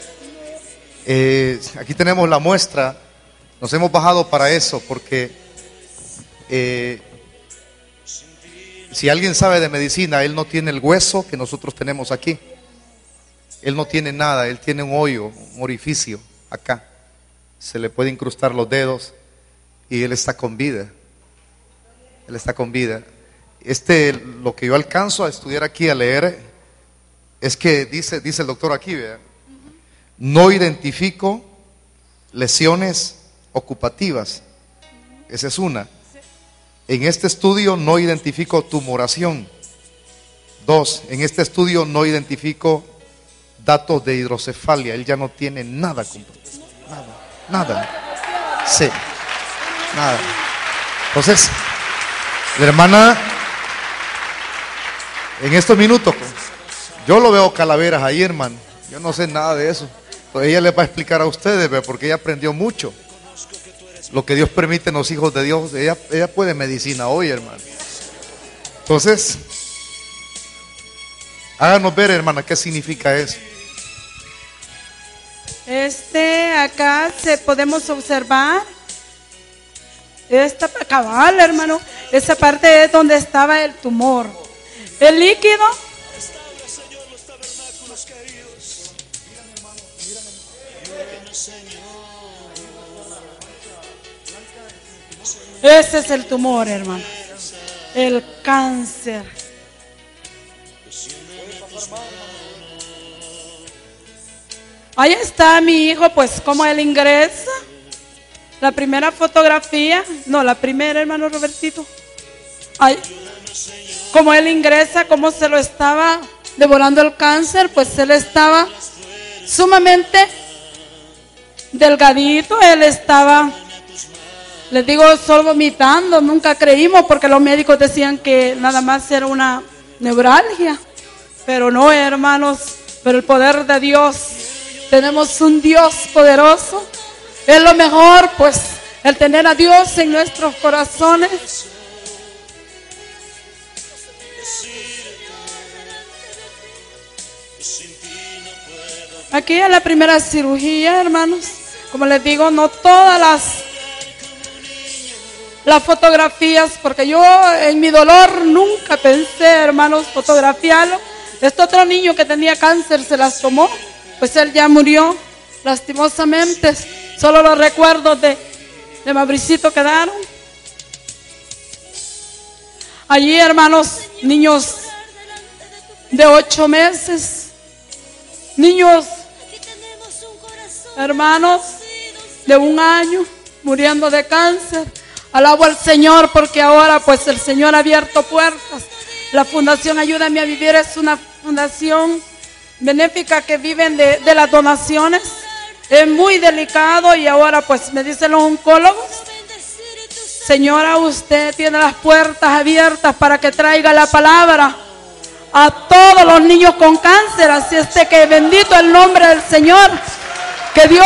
eh, aquí tenemos la muestra. Nos hemos bajado para eso porque eh, si alguien sabe de medicina, él no tiene el hueso que nosotros tenemos aquí. Él no tiene nada, él tiene un hoyo, un orificio acá. Se le puede incrustar los dedos y él está con vida. Él está con vida. Este, lo que yo alcanzo a estudiar aquí, a leer, es que dice, dice el doctor aquí, ¿verdad? No identifico lesiones ocupativas. Esa es una. En este estudio no identifico tumoración. Dos, en este estudio no identifico datos de hidrocefalia. Él ya no tiene nada, nada, nada. Sí, nada. Entonces, la hermana, en estos minutos, yo lo veo calaveras ahí, hermano. Yo no sé nada de eso. Entonces ella les va a explicar a ustedes, porque ella aprendió mucho. Lo que Dios permite en los hijos de Dios. Ella, ella puede medicina hoy, hermano. Entonces, háganos ver, hermana, qué significa eso. Este, acá se podemos observar esta cabal, hermano, esa parte es donde estaba el tumor. El líquido, ese es el tumor, hermano, el cáncer. Ahí está mi hijo, pues como él ingresa. La primera fotografía, no, la primera, hermano Robertito. Ahí, como él ingresa, como se lo estaba devorando el cáncer, pues él estaba sumamente delgadito, él estaba, les digo, solo vomitando. Nunca creímos porque los médicos decían que nada más era una neuralgia, pero no, hermanos, pero el poder de Dios, tenemos un Dios poderoso. Es lo mejor, pues, el tener a Dios en nuestros corazones. Aquí es la primera cirugía, hermanos. Como les digo, no todas las las fotografías, porque yo en mi dolor nunca pensé, hermanos, fotografiarlo. Este otro niño que tenía cáncer se las tomó, pues él ya murió, lastimosamente. Solo los recuerdos de, de Mauricito quedaron. Allí, hermanos, niños de ocho meses, niños, hermanos, de un año, muriendo de cáncer. Alabo al Señor porque ahora pues el Señor ha abierto puertas. La Fundación Ayúdame a Vivir es una fundación benéfica que viven de, de las donaciones. Es muy delicado y ahora pues me dicen los oncólogos, señora, usted tiene las puertas abiertas para que traiga la palabra a todos los niños con cáncer. Así es de que bendito el nombre del Señor, que Dios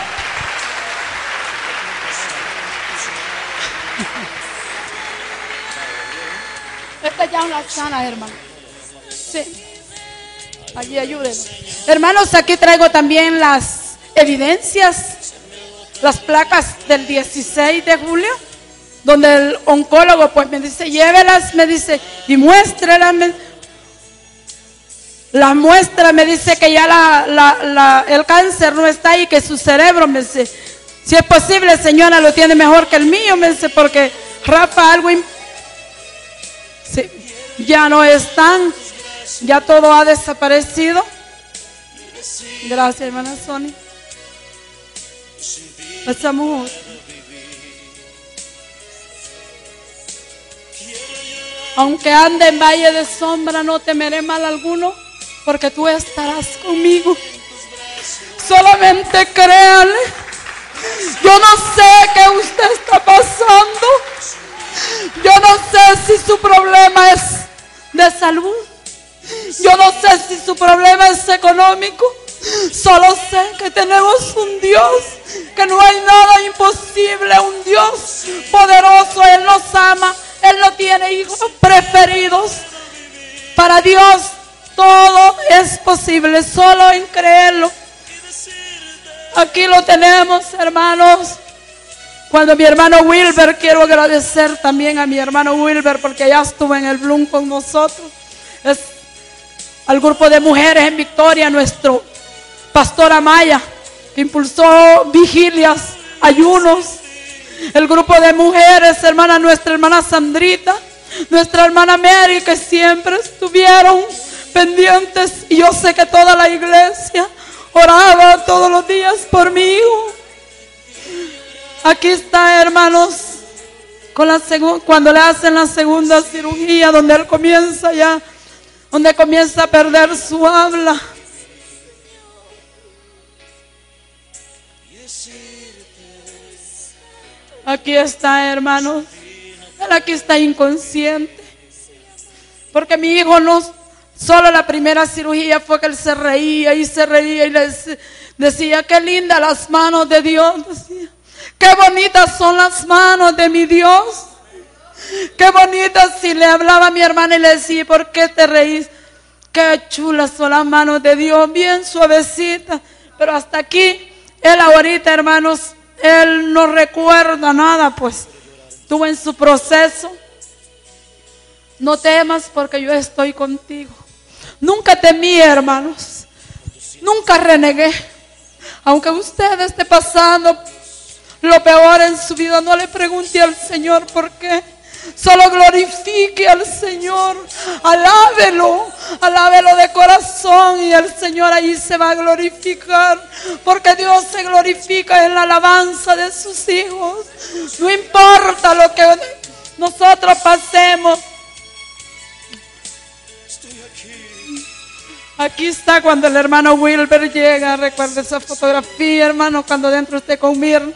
esta ya es una sana, hermano. Sí, allí ayúdenme, hermanos. Aquí traigo también las evidencias, las placas del dieciséis de julio, donde el oncólogo pues me dice, llévelas, me dice, y muéstrelas. Me, las muestra, me dice que ya la, la, la, el cáncer no está ahí, que su cerebro, me dice, si es posible, señora, lo tiene mejor que el mío, me dice, porque Rafa algo, sí, ya no están, ya todo ha desaparecido. Gracias, hermana Sonia. Pasamos. Aunque ande en valle de sombra, no temeré mal alguno, porque tú estarás conmigo. Solamente créale. Yo no sé qué usted está pasando. Yo no sé si su problema es de salud. Yo no sé si su problema es económico. Solo sé que tenemos un Dios, que no hay nada imposible, un Dios poderoso. Él nos ama, Él no tiene hijos preferidos. Para Dios todo es posible, solo en creerlo. Aquí lo tenemos, hermanos. Cuando mi hermano Wilber, quiero agradecer también a mi hermano Wilber, porque ya estuvo en el Bloom con nosotros. Es al grupo de mujeres en Victoria, nuestro pastor Amaya, que impulsó vigilias, ayunos. El grupo de mujeres, hermana, nuestra hermana Sandrita, nuestra hermana Mary, que siempre estuvieron pendientes. Y yo sé que toda la iglesia oraba todos los días por mi hijo. Aquí está, hermanos, con la cuando le hacen la segunda cirugía, donde él comienza ya, donde comienza a perder su habla. Aquí está, hermanos. Él aquí está inconsciente. Porque mi hijo no, solo la primera cirugía fue que él se reía y se reía y le decía, qué lindas las manos de Dios. Decía, qué bonitas son las manos de mi Dios. Qué bonitas. Si le hablaba a mi hermana y le decía, ¿por qué te reís? Qué chulas son las manos de Dios, bien suavecitas. Pero hasta aquí, él ahorita, hermanos, él no recuerda nada, pues. estuvo en su proceso. No temas porque yo estoy contigo. Nunca temí, hermanos. Nunca renegué. Aunque usted esté pasando lo peor en su vida, no le pregunte al Señor por qué. Solo glorifique al Señor, alábelo, alábelo de corazón y el Señor ahí se va a glorificar, porque Dios se glorifica en la alabanza de sus hijos. No importa lo que nosotros pasemos. Aquí está cuando el hermano Wilber llega, recuerda esa fotografía, hermano, cuando dentro esté con Mir.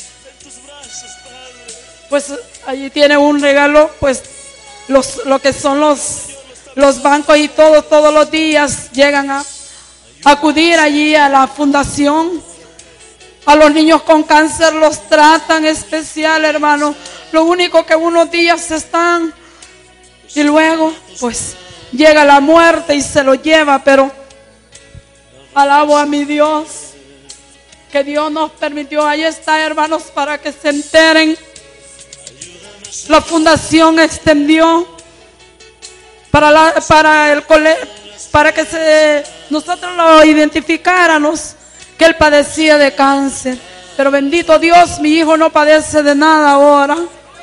Pues allí tiene un regalo, pues los, lo que son los, los bancos y todo, todos los días llegan a, a acudir allí a la fundación. A los niños con cáncer los tratan especial, hermano. Lo único que unos días están y luego pues llega la muerte y se lo lleva, pero alabo a mi Dios que Dios nos permitió. Ahí está, hermanos, para que se enteren. La fundación extendió para, la, para, el cole, para que se, nosotros lo identificáramos que él padecía de cáncer. Pero bendito Dios, mi hijo no padece de nada ahora.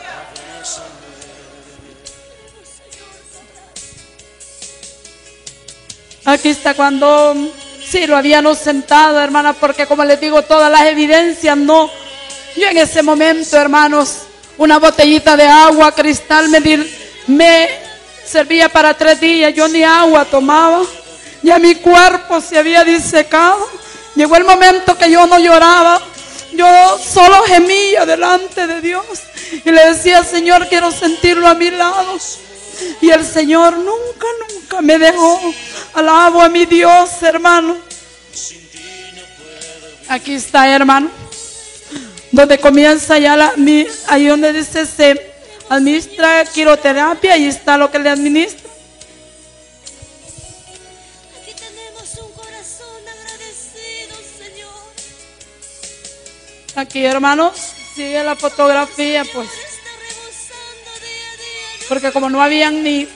Aquí está cuando sí lo habíamos sentado, hermana, porque como les digo, todas las evidencias no. Yo en ese momento, hermanos, una botellita de agua cristal me, di, me servía para tres días. Yo ni agua tomaba. Ya mi cuerpo se había disecado. Llegó el momento que yo no lloraba. Yo solo gemía delante de Dios. Y le decía, Señor, quiero sentirlo a mi lado. Y el Señor nunca, nunca me dejó. Alabo a mi Dios, hermano. Aquí está, hermano. Donde comienza ya la, ahí donde dice se administra quiroterapia, ahí está lo que le administra. Aquí tenemos un corazón agradecido, Señor. Aquí, hermanos, sigue la fotografía, pues. Porque como no habían ni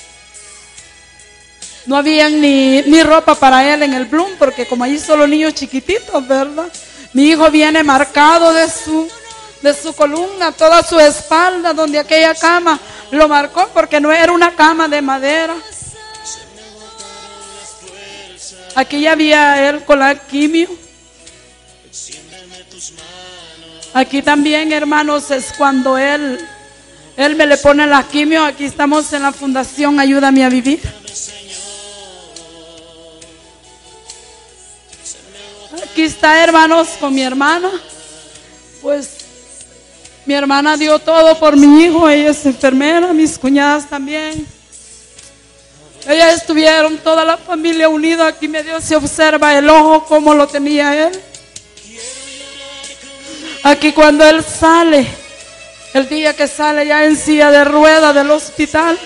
no habían ni, ni ropa para él en el Bloom, porque como allí solo niños chiquititos, ¿verdad? Mi hijo viene marcado de su, de su columna, toda su espalda, donde aquella cama lo marcó, porque no era una cama de madera. Aquí ya había él con la quimio. Aquí también, hermanos, es cuando él, él me le pone la quimio. Aquí estamos en la Fundación Ayúdame a Vivir. Aquí está, hermanos, con mi hermana. Pues mi hermana dio todo por mi hijo. Ella es enfermera, mis cuñadas también. Ellas estuvieron, toda la familia unida. Aquí medio se observa el ojo como lo tenía él. Aquí cuando él sale, el día que sale ya en silla de ruedas del hospital.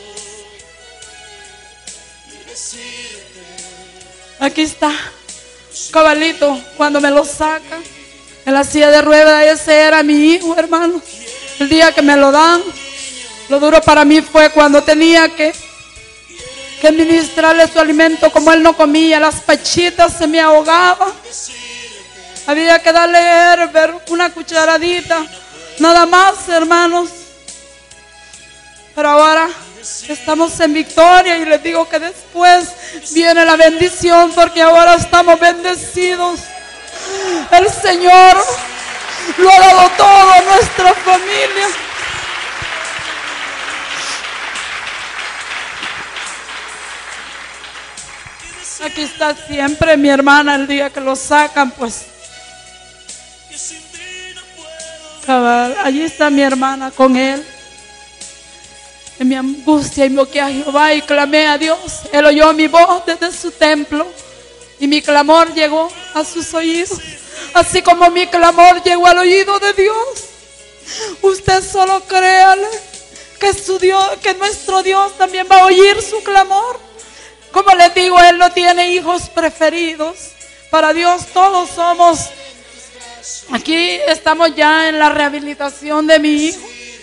Aquí está. Cabalito, cuando me lo sacan en la silla de ruedas, ese era mi hijo, hermano. El día que me lo dan, lo duro para mí fue cuando tenía que, que administrarle su alimento. Como él no comía, las pachitas se me ahogaban. Había que darle herber, una cucharadita, nada más, hermanos. Pero ahora estamos en victoria y les digo que después viene la bendición, porque ahora estamos bendecidos. El Señor lo ha dado todo a nuestra familia. Aquí está siempre mi hermana. El día que lo sacan, pues cabal, allí está mi hermana con él. En mi angustia invoqué a Jehová y clamé a Dios. Él oyó mi voz desde su templo y mi clamor llegó a sus oídos, así como mi clamor llegó al oído de Dios. Usted solo créale que su Dios, que nuestro Dios también va a oír su clamor. Como les digo, Él no tiene hijos preferidos. Para Dios todos somos. Aquí estamos ya en la rehabilitación de mi hijo.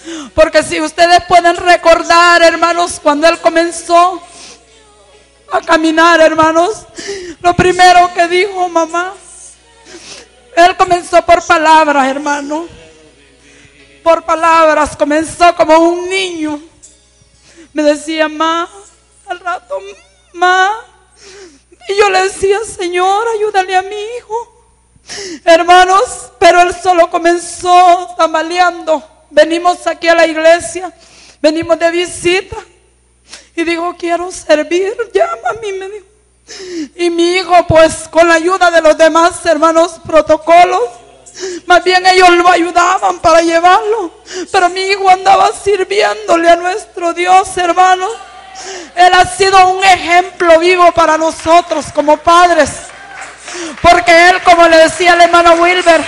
Porque si ustedes pueden recordar, hermanos, cuando él comenzó a caminar, hermanos, lo primero que dijo mamá, él comenzó por palabras, hermano. Por palabras, comenzó como un niño. Me decía, ma, al rato, ma. Y yo le decía, Señor, ayúdale a mi hijo. Hermanos, pero él solo comenzó tambaleando. Venimos aquí a la iglesia, venimos de visita. Y dijo, quiero servir, llama a mí, me dijo. Y mi hijo, pues, con la ayuda de los demás hermanos protocolos, más bien ellos lo ayudaban para llevarlo. Pero mi hijo andaba sirviéndole a nuestro Dios, hermano. Él ha sido un ejemplo vivo para nosotros como padres. Porque él, como le decía el hermano Wilber,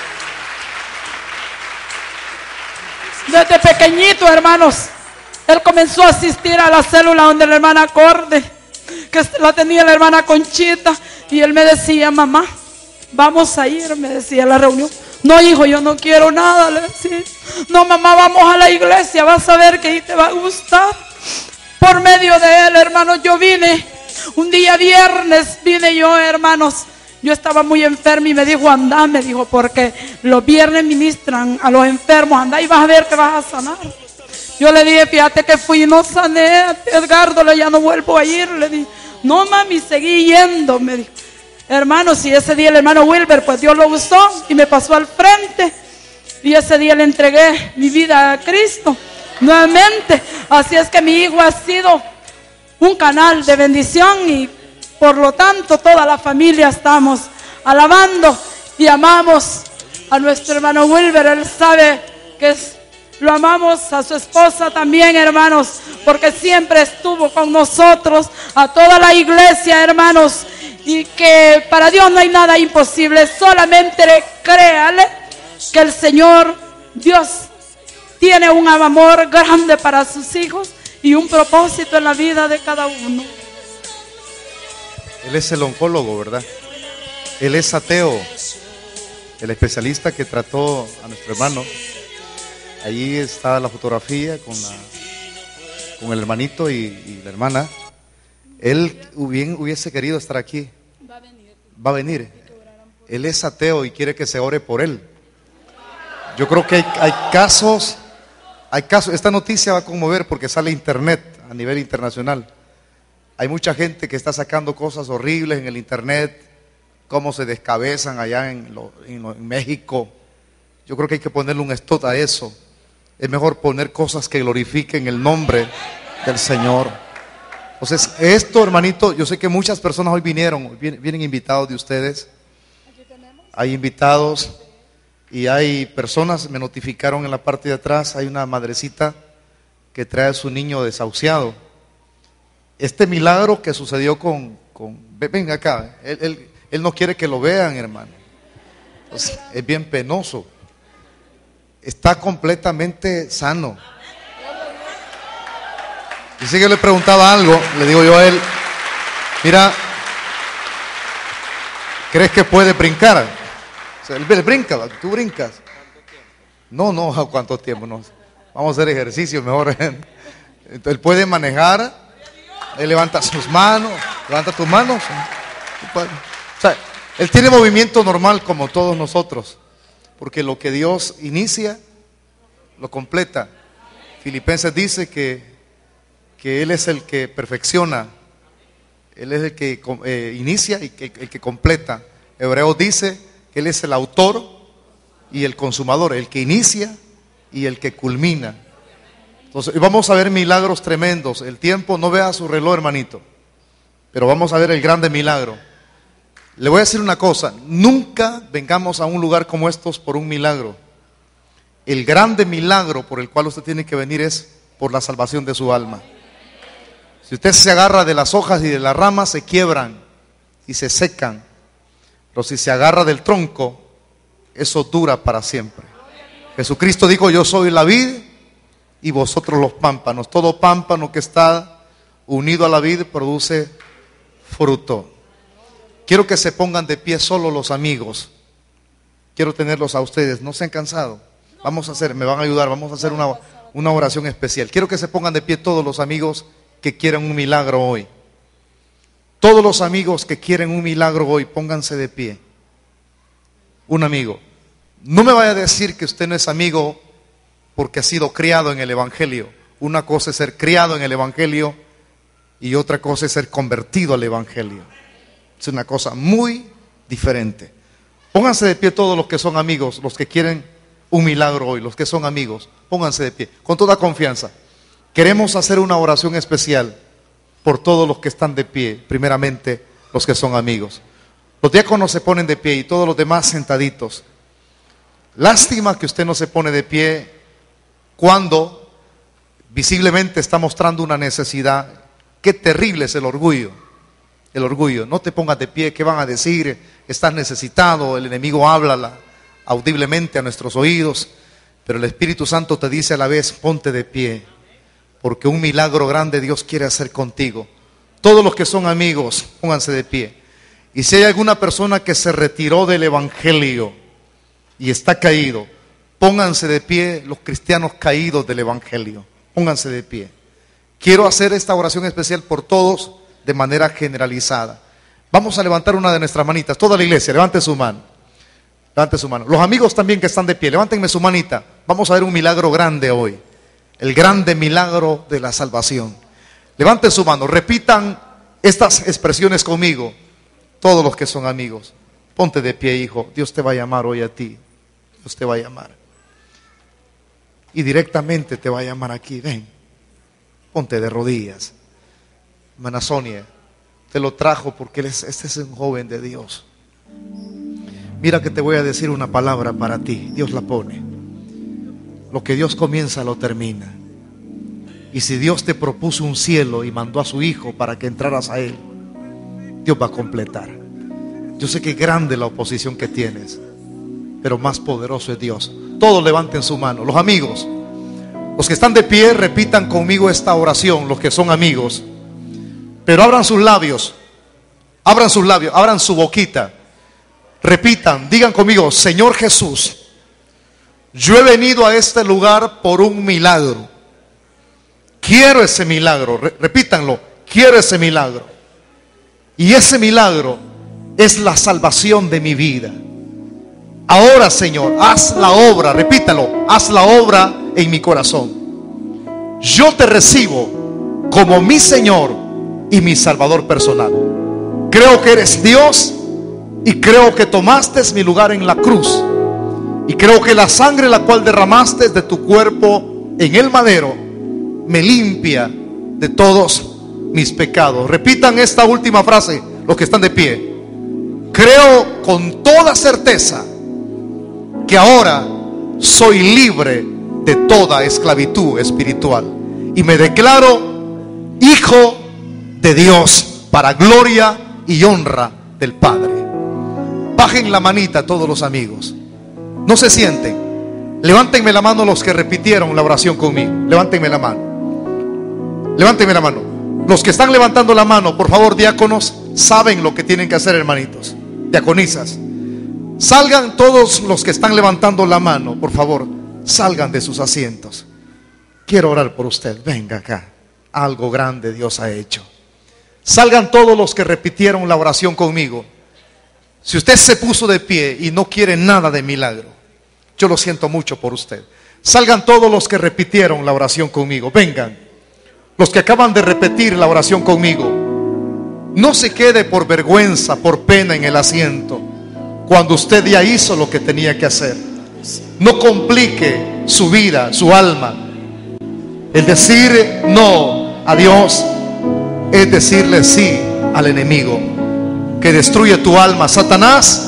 desde pequeñito, hermanos, él comenzó a asistir a la célula donde la hermana Corde, que la tenía la hermana Conchita. Y él me decía, mamá, vamos a ir, me decía, a la reunión. No, hijo, yo no quiero nada, le decía. No, mamá, vamos a la iglesia, vas a ver que ahí te va a gustar. Por medio de él, hermanos, yo vine, un día viernes vine yo, hermanos. Yo estaba muy enferma y me dijo, anda, me dijo, porque los viernes ministran a los enfermos, anda y vas a ver que vas a sanar. Yo le dije, fíjate que fui y no sané, Edgardo, ya no vuelvo a ir. Le dije, no mami, seguí yendo, me dijo. Hermanos, y ese día el hermano Wilber, pues Dios lo usó y me pasó al frente. Y ese día le entregué mi vida a Cristo nuevamente. Así es que mi hijo ha sido un canal de bendición y por lo tanto toda la familia estamos alabando y amamos a nuestro hermano Wilber. Él sabe que es, lo amamos, a su esposa también, hermanos, porque siempre estuvo con nosotros, a toda la iglesia, hermanos. Y que para Dios no hay nada imposible, solamente créale que el Señor Dios tiene un amor grande para sus hijos y un propósito en la vida de cada uno. Él es el oncólogo, ¿verdad? Él es ateo, el especialista que trató a nuestro hermano. Allí está la fotografía con, la, con el hermanito y, y la hermana. Él bien hubiese querido estar aquí. Va a venir. Va a venir. Él es ateo y quiere que se ore por él. Yo creo que hay, hay casos, hay casos, esta noticia va a conmover porque sale internet a nivel internacional. Hay mucha gente que está sacando cosas horribles en el internet, cómo se descabezan allá en, lo, en, lo, en México. Yo creo que hay que ponerle un stop a eso. Es mejor poner cosas que glorifiquen el nombre del Señor. Entonces, esto, hermanito, yo sé que muchas personas hoy vinieron, vienen, vienen invitados de ustedes. Hay invitados y hay personas, me notificaron en la parte de atrás, hay una madrecita que trae a su niño desahuciado. Este milagro que sucedió con, con ven acá, él, él, él no quiere que lo vean, hermano. Entonces, es bien penoso. Está completamente sano. Y si yo le preguntaba algo, le digo yo a él, mira, ¿crees que puede brincar? O sea, él brinca, tú brincas. No, no, ¿a cuánto tiempo? No. Vamos a hacer ejercicio mejor. Entonces, él puede manejar, él levanta sus manos, levanta tus manos. O sea, él tiene movimiento normal como todos nosotros, porque lo que Dios inicia, lo completa. Filipenses dice que que Él es el que perfecciona, Él es el que eh, inicia y que, el que completa. Hebreos dice que Él es el autor y el consumador, el que inicia y el que culmina. Entonces, vamos a ver milagros tremendos. El tiempo, no vea su reloj, hermanito, pero vamos a ver el grande milagro. Le voy a decir una cosa, nunca vengamos a un lugar como estos por un milagro. El grande milagro por el cual usted tiene que venir es por la salvación de su alma. Si usted se agarra de las hojas y de las ramas, se quiebran y se secan. Pero si se agarra del tronco, eso dura para siempre. Jesucristo dijo, yo soy la vid y vosotros los pámpanos. Todo pámpano que está unido a la vid produce fruto. Quiero que se pongan de pie solo los amigos. Quiero tenerlos a ustedes. ¿No se han cansado? Vamos a hacer, me van a ayudar, vamos a hacer una, una oración especial. Quiero que se pongan de pie todos los amigos que quieran un milagro hoy. Todos los amigos que quieren un milagro hoy, pónganse de pie. Un amigo. No me vaya a decir que usted no es amigo porque ha sido criado en el Evangelio. Una cosa es ser criado en el Evangelio y otra cosa es ser convertido al Evangelio. Es una cosa muy diferente. Pónganse de pie todos los que son amigos, los que quieren un milagro hoy, los que son amigos. Pónganse de pie, con toda confianza. Queremos hacer una oración especial por todos los que están de pie, primeramente los que son amigos. Los diáconos se ponen de pie y todos los demás sentaditos. Lástima que usted no se pone de pie cuando visiblemente está mostrando una necesidad. Qué terrible es el orgullo. El orgullo. No te pongas de pie, ¿qué van a decir? Estás necesitado, el enemigo habla audiblemente a nuestros oídos, pero el Espíritu Santo te dice a la vez, ponte de pie, porque un milagro grande Dios quiere hacer contigo. Todos los que son amigos, pónganse de pie. Y si hay alguna persona que se retiró del Evangelio y está caído, pónganse de pie los cristianos caídos del Evangelio. Pónganse de pie. Quiero hacer esta oración especial por todos de manera generalizada. Vamos a levantar una de nuestras manitas. Toda la iglesia, levante su mano. Levante su mano. Los amigos también que están de pie, levántenme su manita. Vamos a ver un milagro grande hoy. El grande milagro de la salvación. Levanten su mano, repitan estas expresiones conmigo. Todos los que son amigos. Ponte de pie, hijo. Dios te va a llamar hoy a ti. Dios te va a llamar. Y directamente te va a llamar aquí. Ven. Ponte de rodillas. Hermana Sonia, te lo trajo porque él es, este es un joven de Dios. Mira que te voy a decir una palabra para ti. Dios la pone. Lo que Dios comienza lo termina. Y si Dios te propuso un cielo y mandó a su hijo para que entraras a él, Dios va a completar. Yo sé que es grande la oposición que tienes, pero más poderoso es Dios. Todos levanten su mano. Los amigos, los que están de pie, repitan conmigo esta oración. Los que son amigos, pero abran sus labios, abran sus labios, abran su boquita. Repitan, digan conmigo: Señor Jesús, yo he venido a este lugar por un milagro. Quiero ese milagro. Repítanlo, quiero ese milagro. Y ese milagro es la salvación de mi vida. Ahora, Señor, haz la obra. Repítalo, haz la obra en mi corazón. Yo te recibo como mi Señor y mi Salvador personal. Creo que eres Dios y creo que tomaste mi lugar en la cruz. Y creo que la sangre la cual derramaste de tu cuerpo en el madero me limpia de todos mis pecados. Repitan esta última frase, los que están de pie. Creo con toda certeza que ahora soy libre de toda esclavitud espiritual y me declaro hijo de Dios para gloria y honra del Padre. Bajen la manita todos los amigos. No se sienten. Levántenme la mano los que repitieron la oración conmigo. Levántenme la mano. Levántenme la mano. Los que están levantando la mano, por favor, diáconos, saben lo que tienen que hacer, hermanitos. Diaconisas, salgan todos los que están levantando la mano, por favor, salgan de sus asientos. Quiero orar por usted. Venga acá. Algo grande Dios ha hecho. Salgan todos los que repitieron la oración conmigo. Si usted se puso de pie y no quiere nada de milagro, yo lo siento mucho por usted. Salgan todos los que repitieron la oración conmigo. Vengan. Los que acaban de repetir la oración conmigo, no se quede por vergüenza, por pena en el asiento, cuando usted ya hizo lo que tenía que hacer. No complique su vida, su alma. El decir no a Dios es decirle sí al enemigo que destruye tu alma. Satanás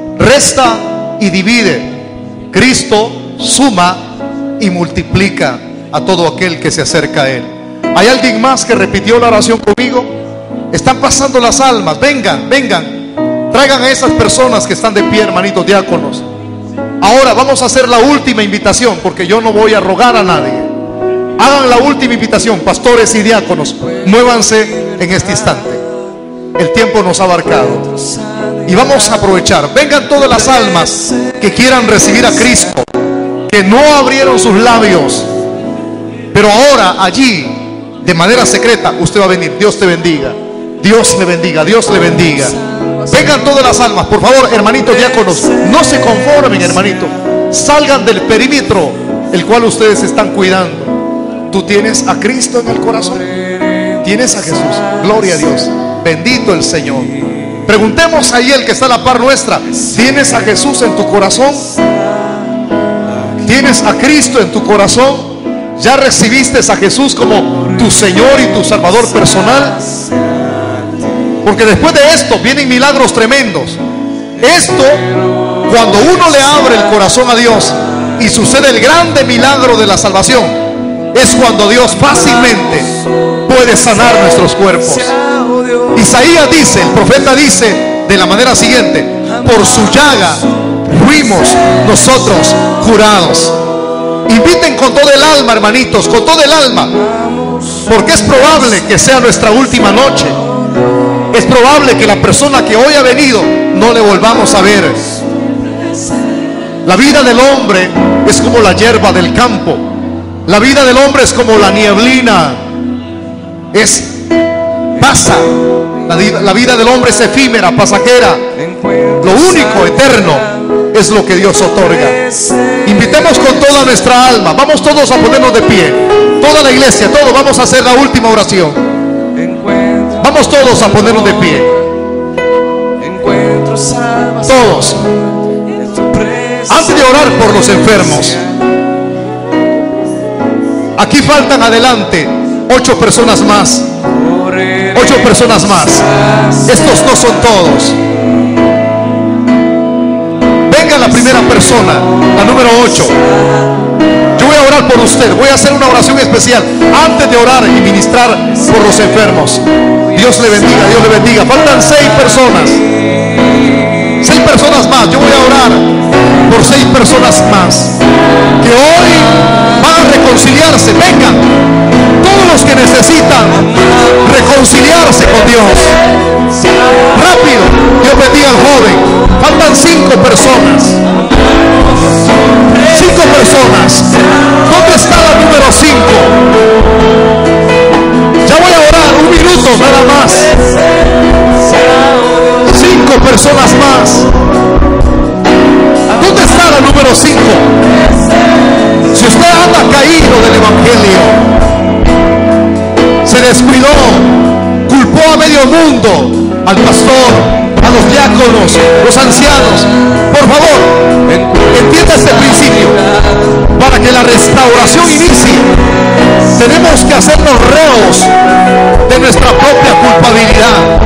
resta y divide. Cristo suma y multiplica a todo aquel que se acerca a él. ¿Hay alguien más que repitió la oración conmigo? Están pasando las almas. Vengan, vengan. Traigan a esas personas que están de pie, hermanitos diáconos. Ahora vamos a hacer la última invitación, porque yo no voy a rogar a nadie. Hagan la última invitación, pastores y diáconos. Muévanse en este instante. El tiempo nos ha abarcado y vamos a aprovechar. Vengan todas las almas que quieran recibir a Cristo que no abrieron sus labios, pero ahora allí, de manera secreta, usted va a venir. Dios te bendiga, Dios le bendiga, Dios le bendiga. Vengan todas las almas, por favor, hermanitos diáconos, no se conformen, hermanitos. Salgan del perímetro el cual ustedes están cuidando. Tú tienes a Cristo en el corazón, tienes a Jesús, gloria a Dios, bendito el Señor. Preguntemos ahí el que está a la par nuestra: ¿tienes a Jesús en tu corazón? ¿Tienes a Cristo en tu corazón? ¿Ya recibiste a Jesús como tu Señor y tu Salvador personal? Porque después de esto vienen milagros tremendos. Esto, cuando uno le abre el corazón a Dios y sucede el grande milagro de la salvación, es cuando Dios fácilmente puede sanar nuestros cuerpos. Isaías dice, el profeta dice de la manera siguiente: por su llaga fuimos nosotros curados. Inviten con todo el alma, hermanitos, con todo el alma, porque es probable que sea nuestra última noche. Es probable que la persona que hoy ha venido no le volvamos a ver. La vida del hombre es como la hierba del campo. La vida del hombre es como la nieblina. Es pasa. La, la vida del hombre es efímera, pasajera. Lo único eterno es lo que Dios otorga. Invitemos con toda nuestra alma. Vamos todos a ponernos de pie. Toda la iglesia, todos vamos a hacer la última oración. Vamos todos a ponernos de pie. Todos. Antes de orar por los enfermos, aquí faltan adelante ocho personas más. Ocho personas más. Estos no son todos. Venga la primera persona, la número ocho. Yo voy a orar por usted. Voy a hacer una oración especial antes de orar y ministrar por los enfermos. Dios le bendiga, Dios le bendiga. Faltan seis personas. Seis personas más. Yo voy a orar por seis personas más que hoy van a reconciliarse. Vengan, todos los que necesitan reconciliarse con Dios. Rápido. Dios bendiga al joven. Faltan cinco personas. Cinco personas. ¿Dónde está la número cinco? Ya voy a orar un minuto nada más. Cinco personas más. ¿Dónde está la número cinco? Si usted anda caído del evangelio, se descuidó, culpó a medio mundo, al pastor, a los diáconos, los ancianos, por favor, entienda este principio. Para que la restauración inicie, tenemos que hacernos reos de nuestra propia culpabilidad.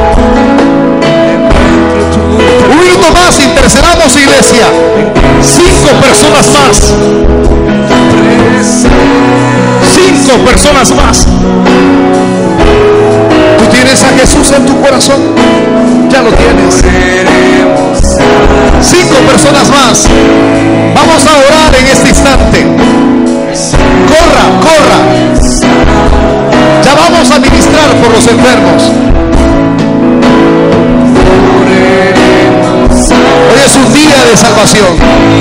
Un minuto más, intercedamos, iglesia. Cinco personas más. Cinco personas más. ¿Tú tienes a Jesús en tu corazón? Ya lo tienes. Cinco personas más. Vamos a orar en este instante. Corra, corra. Ya vamos a ministrar por los enfermos. Hoy es un día de salvación.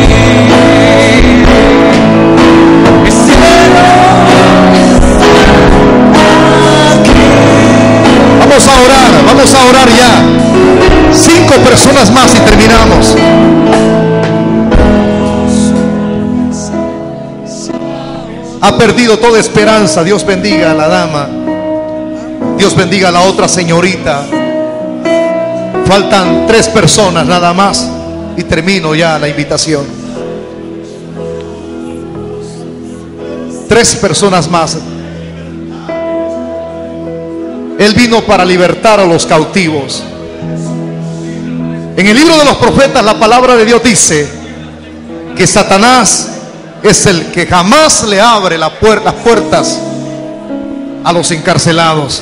Vamos a orar, vamos a orar ya. Cinco personas más y terminamos. Ha perdido toda esperanza. Dios bendiga a la dama. Dios bendiga a la otra señorita. Faltan tres personas nada más y termino ya la invitación. Tres personas más. Él vino para libertar a los cautivos. En el libro de los profetas la palabra de Dios dice que Satanás es el que jamás le abre la puer- las puertas a los encarcelados.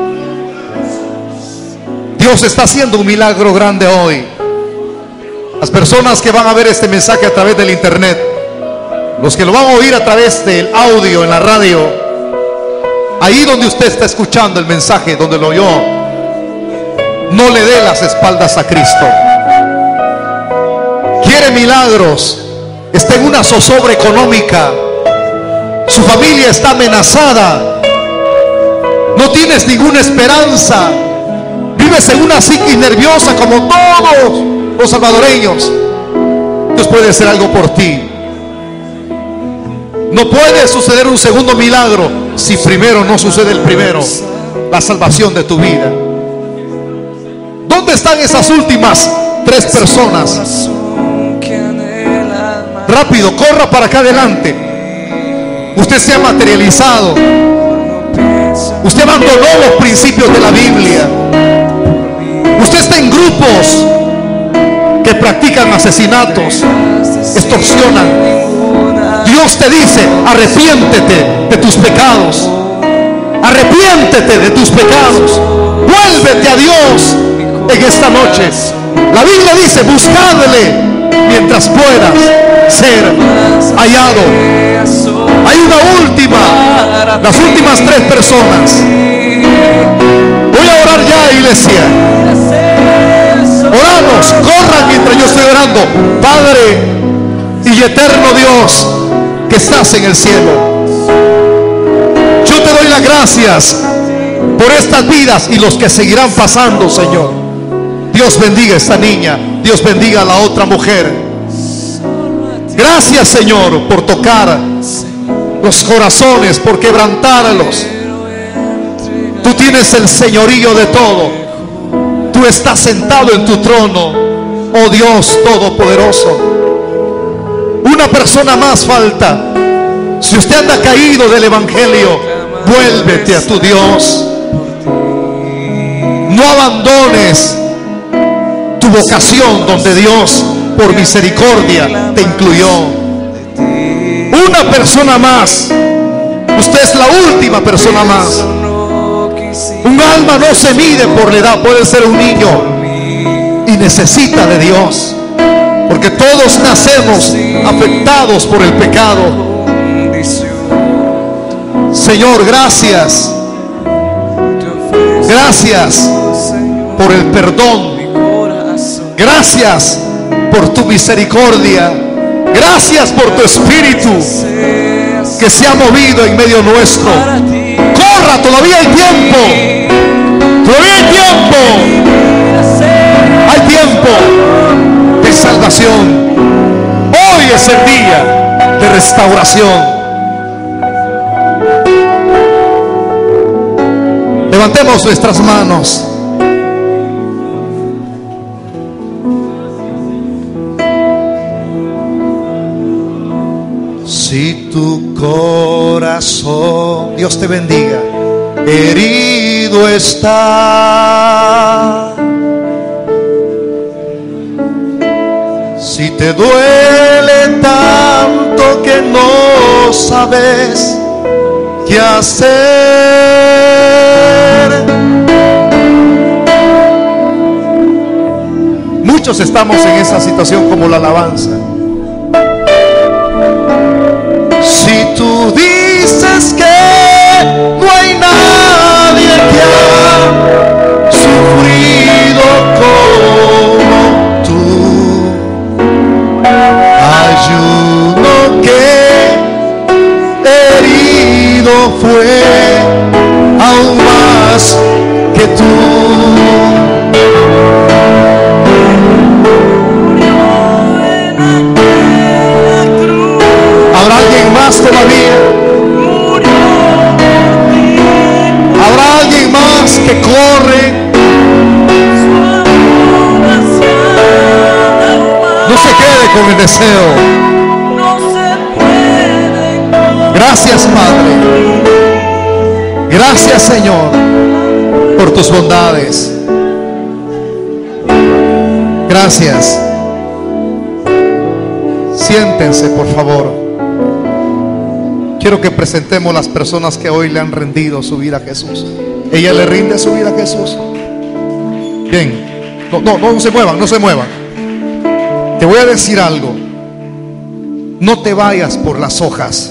Dios está haciendo un milagro grande hoy. Las personas que van a ver este mensaje a través del internet, los que lo van a oír a través del audio en la radio, ahí donde usted está escuchando el mensaje, donde lo oyó, no le dé las espaldas a Cristo. Quiere milagros, está en una zozobra económica, su familia está amenazada, no tienes ninguna esperanza, vives en una psiquis nerviosa como todos los salvadoreños, Dios puede hacer algo por ti. No puede suceder un segundo milagro si primero no sucede el primero, la salvación de tu vida. ¿Dónde están esas últimas tres personas? Rápido, corra para acá adelante. Usted se ha materializado. Usted abandonó los principios de la Biblia. Usted está en grupos que practican asesinatos, extorsionan. Dios te dice: arrepiéntete de tus pecados. Arrepiéntete de tus pecados. Vuélvete a Dios en esta noche. La Biblia dice: buscadle mientras puedas ser hallado. Hay una última, las últimas tres personas. Voy a orar ya, iglesia. Oramos, corran mientras yo estoy orando. Padre y eterno Dios que estás en el cielo, yo te doy las gracias por estas vidas y los que seguirán pasando, Señor. Dios bendiga a esta niña, Dios bendiga a la otra mujer. Gracias, Señor, por tocar los corazones, por quebrantarlos. Tú tienes el señorío de todo. Tú estás sentado en tu trono, oh Dios todopoderoso. Una persona más falta. Si usted anda caído del evangelio, vuélvete a tu Dios. No abandones tu vocación donde Dios por misericordia te incluyó. Una persona más. Usted es la última persona más. Un alma no se mide por la edad. Puede ser un niño y necesita de Dios, porque todos nacemos afectados por el pecado. Señor, gracias. Gracias por el perdón. Gracias por tu misericordia. Gracias por tu espíritu que se ha movido en medio nuestro. Corra, todavía hay tiempo. Todavía hay tiempo. Hay tiempo de salvación. Hoy es el día de restauración. Levantemos nuestras manos. Si tu corazón, Dios te bendiga, herido está, si te duele tanto que no sabes qué hacer. Muchos estamos en esa situación como la alabanza. Si tú dices que no hay nadie que ha sufrido como tú, hay uno que herido fue aún más que tú. ¿Habrá alguien más todavía? ¿Habrá alguien más que corre? No se quede con el deseo. Gracias, Padre. Gracias, Señor, por tus bondades. Gracias. Siéntense, por favor. Quiero que presentemos las personas que hoy le han rendido su vida a Jesús. ¿Ella le rinde su vida a Jesús? Bien. No, no, no se muevan, no se muevan. Te voy a decir algo. No te vayas por las hojas.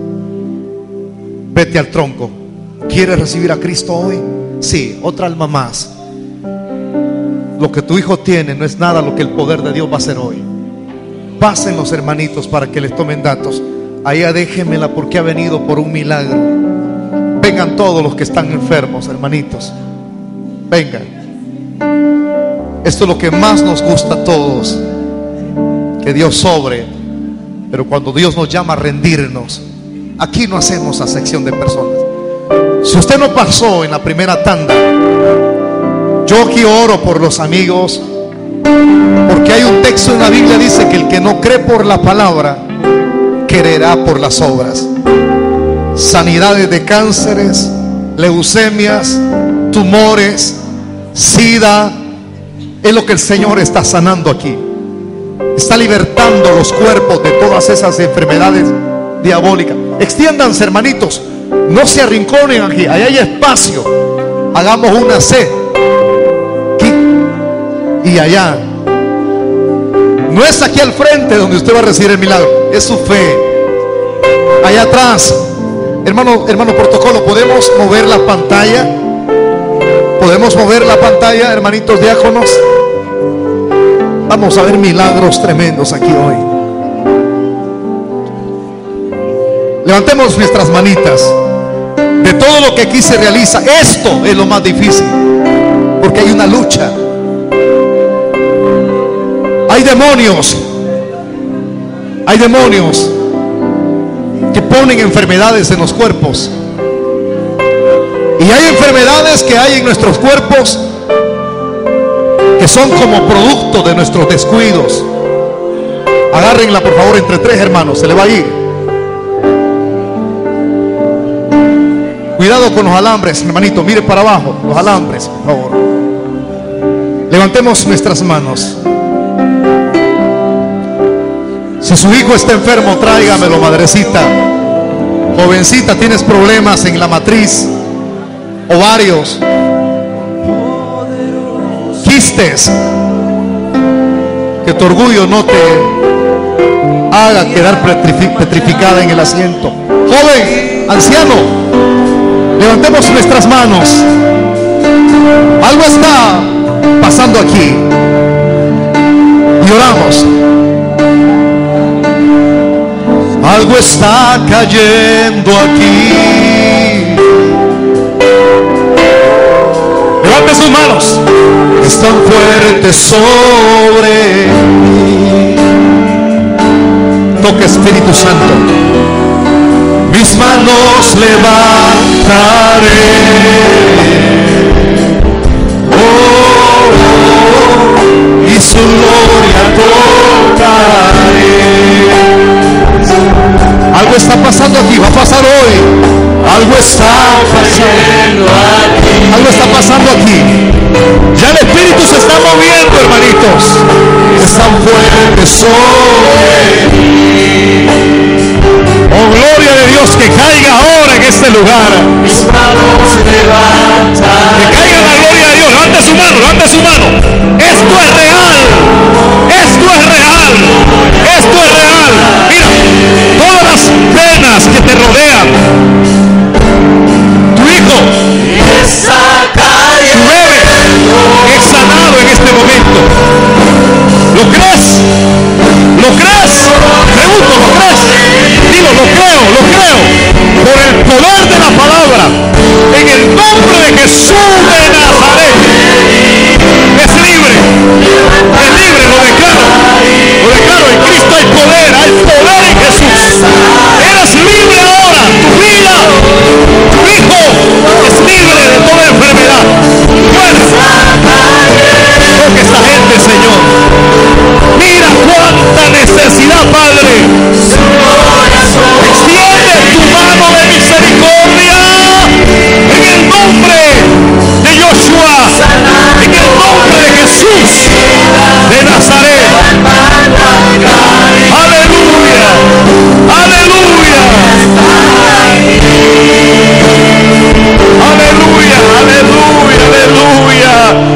Vete al tronco. ¿Quieres recibir a Cristo hoy? Sí, otra alma más. Lo que tu hijo tiene no es nada lo que el poder de Dios va a hacer hoy. pasen los hermanitos para que les tomen datos. Allá déjenmela porque ha venido por un milagro. Vengan todos los que están enfermos, hermanitos. Vengan. Esto es lo que más nos gusta a todos, que Dios sobre. Pero cuando Dios nos llama a rendirnos, aquí no hacemos acepción de personas. Si usted no pasó en la primera tanda, yo aquí oro por los amigos, porque hay un texto en la Biblia que dice que el que no cree por la palabra, creerá por las obras. Sanidades de cánceres, leucemias, tumores, sida, es lo que el Señor está sanando aquí. Está libertando los cuerpos de todas esas enfermedades diabólicas. Extiéndanse, hermanitos, no se arrinconen aquí, ahí hay espacio. Hagamos una C aquí y allá. No es aquí al frente donde usted va a recibir el milagro, es su fe. Allá atrás, hermano, hermano protocolo, ¿podemos mover la pantalla? ¿Podemos mover la pantalla, hermanitos diáconos? Vamos a ver milagros tremendos aquí hoy. Levantemos nuestras manitas. De todo lo que aquí se realiza, esto es lo más difícil, porque hay una lucha. Hay demonios, hay demonios que ponen enfermedades en los cuerpos. Y hay enfermedades que hay en nuestros cuerpos que son como producto de nuestros descuidos. Agárrenla por favor entre tres, hermanos, se le va a ir. Cuidado con los alambres, hermanito, mire para abajo, los alambres, por favor. Levantemos nuestras manos. Si su hijo está enfermo, tráigamelo, madrecita. Jovencita, tienes problemas en la matriz, ovarios, quistes, que tu orgullo no te haga quedar petrificada en el asiento. Joven, anciano, levantemos nuestras manos. Algo está pasando aquí y oramos. Algo está cayendo aquí. Levante sus manos. Es tan fuerte sobre mí. Toque, Espíritu Santo. Mis manos levantaré. Oh, oh, y su gloria tocaré. Algo está pasando aquí, va a pasar hoy. Algo está pasando aquí. Algo está pasando aquí. Ya el Espíritu se está moviendo, hermanitos. Es tan fuerte sobre mí. Oh, gloria de Dios, que caiga ahora en este lugar. Mis manos levantan. Que caiga la gloria de Dios. Levante su mano, levante su mano. Esto es real. Esto es real. Esto es real. Mira, todas las penas que te rodean. Tu hijo, tu bebé, es sanado en este momento. ¿Lo crees? ¿Lo crees? Pregunto, ¿lo crees? Digo, lo creo, lo creo. Por el poder de la palabra, en el nombre de Jesús de Nazaret, es libre, es libre, lo declaro, lo declaro. En Cristo hay poder, hay poder en Jesús. Eres libre ahora, tu vida, tu hijo es libre de toda enfermedad. Fuerza, toque esta gente, Señor. Mira cuánta necesidad, Padre. Extiende tu mano de misericordia en el nombre de Joshua, en el nombre de Jesús de Nazaret. Aleluya, aleluya, aleluya, aleluya, aleluya.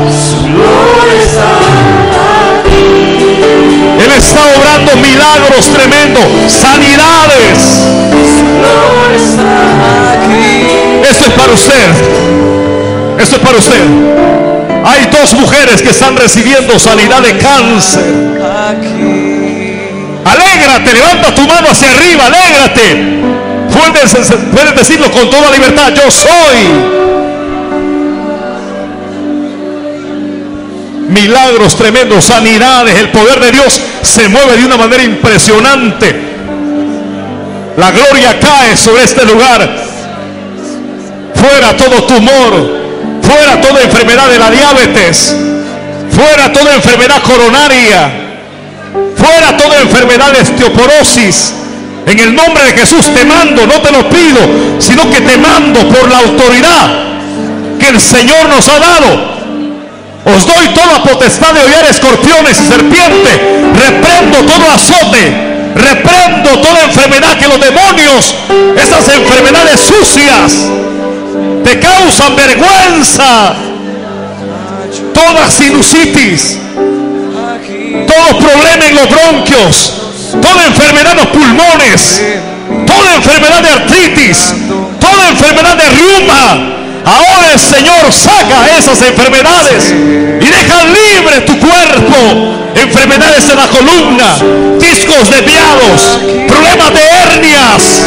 Él está obrando milagros tremendos, sanidades. Esto es para usted. Esto es para usted. Hay dos mujeres que están recibiendo sanidad de cáncer. Alégrate, levanta tu mano hacia arriba, alégrate. Puedes, puedes decirlo con toda libertad: yo soy. Milagros tremendos, sanidades, el poder de Dios se mueve de una manera impresionante. La gloria cae sobre este lugar. Fuera todo tumor, fuera toda enfermedad de la diabetes, fuera toda enfermedad coronaria, fuera toda enfermedad de osteoporosis. En el nombre de Jesús te mando, no te lo pido, sino que te mando por la autoridad que el Señor nos ha dado. Os doy toda potestad de hollar escorpiones y serpientes. Reprendo todo azote, reprendo toda enfermedad que los demonios, esas enfermedades sucias, te causan vergüenza. Toda sinusitis, todo problema en los bronquios, toda enfermedad en los pulmones, toda enfermedad de artritis, toda enfermedad de reuma. Ahora el Señor saca esas enfermedades y deja libre tu cuerpo. Enfermedades en la columna, discos desviados, problemas de hernias,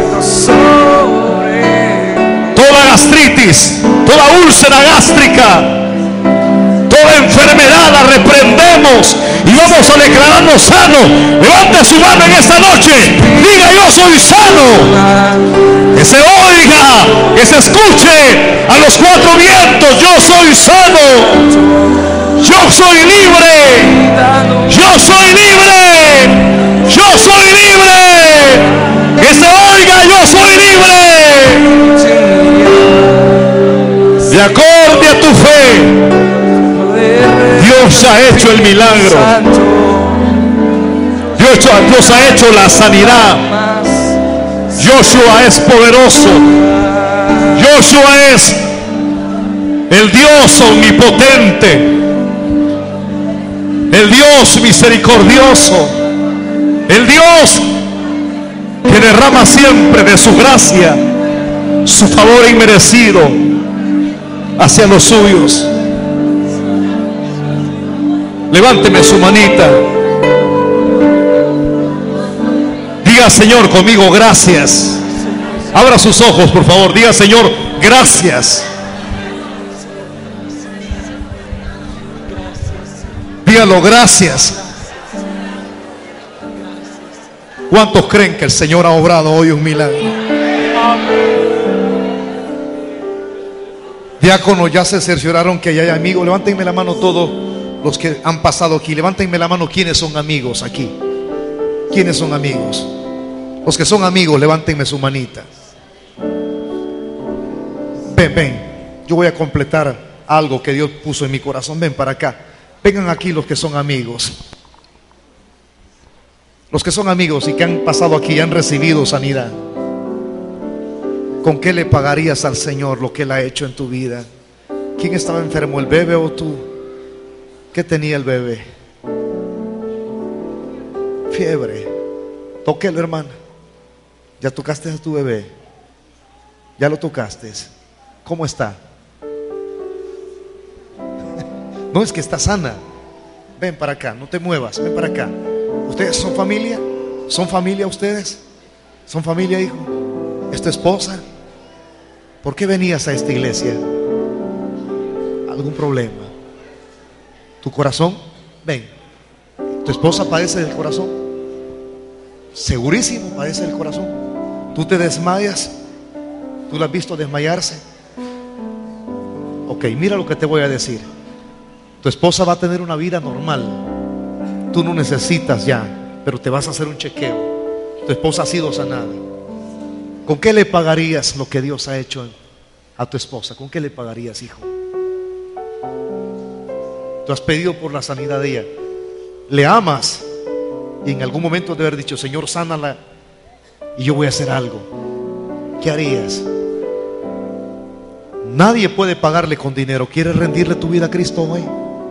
toda gastritis, toda úlcera gástrica, toda enfermedad la reprendemos y vamos a declararnos sano. Levante su mano en esta noche, diga: yo soy sano. Que se oiga, que se escuche a los cuatro vientos: yo soy sano, yo soy libre, yo soy libre, yo soy libre. Que se oiga: yo soy libre. De acorde a tu fe, Dios ha hecho el milagro. Dios, Dios ha hecho la sanidad. Joshua es poderoso. Joshua es el Dios omnipotente, el Dios misericordioso, el Dios que derrama siempre de su gracia, su favor inmerecido hacia los suyos. Levánteme su manita. Diga: Señor, conmigo, gracias. Abra sus ojos, por favor. Diga: Señor, gracias. Dígalo: gracias. ¿Cuántos creen que el Señor ha obrado hoy un milagro? Diáconos, ya se cercioraron que allá hay amigos. Levántenme la mano todos los que han pasado aquí. Levántenme la mano quienes son amigos aquí. ¿Quiénes son amigos? Los que son amigos, levántenme su manita. Ven, ven. Yo voy a completar algo que Dios puso en mi corazón. Ven para acá. Vengan aquí los que son amigos. Los que son amigos y que han pasado aquí y han recibido sanidad. ¿Con qué le pagarías al Señor lo que Él ha hecho en tu vida? ¿Quién estaba enfermo, el bebé o tú? ¿Qué tenía el bebé? Fiebre. Tóquelo, hermana. ¿Ya tocaste a tu bebé? ¿Ya lo tocaste? ¿Cómo está? No, es que está sana. Ven para acá, no te muevas, ven para acá. ¿Ustedes son familia? ¿Son familia ustedes? ¿Son familia, hijo? ¿Es tu esposa? ¿Por qué venías a esta iglesia? ¿Algún problema? ¿Tu corazón? Ven. ¿Tu esposa padece del corazón? Segurísimo padece del corazón. ¿Tú te desmayas? ¿Tú la has visto desmayarse? Ok, mira lo que te voy a decir. Tu esposa va a tener una vida normal. Tú no necesitas ya, pero te vas a hacer un chequeo. Tu esposa ha sido sanada. ¿Con qué le pagarías lo que Dios ha hecho a tu esposa? ¿Con qué le pagarías, hijo? Tú has pedido por la sanidad de ella. Le amas y en algún momento de haber dicho: Señor, sánala y yo voy a hacer algo. ¿Qué harías? Nadie puede pagarle con dinero. ¿Quieres rendirle tu vida a Cristo hoy?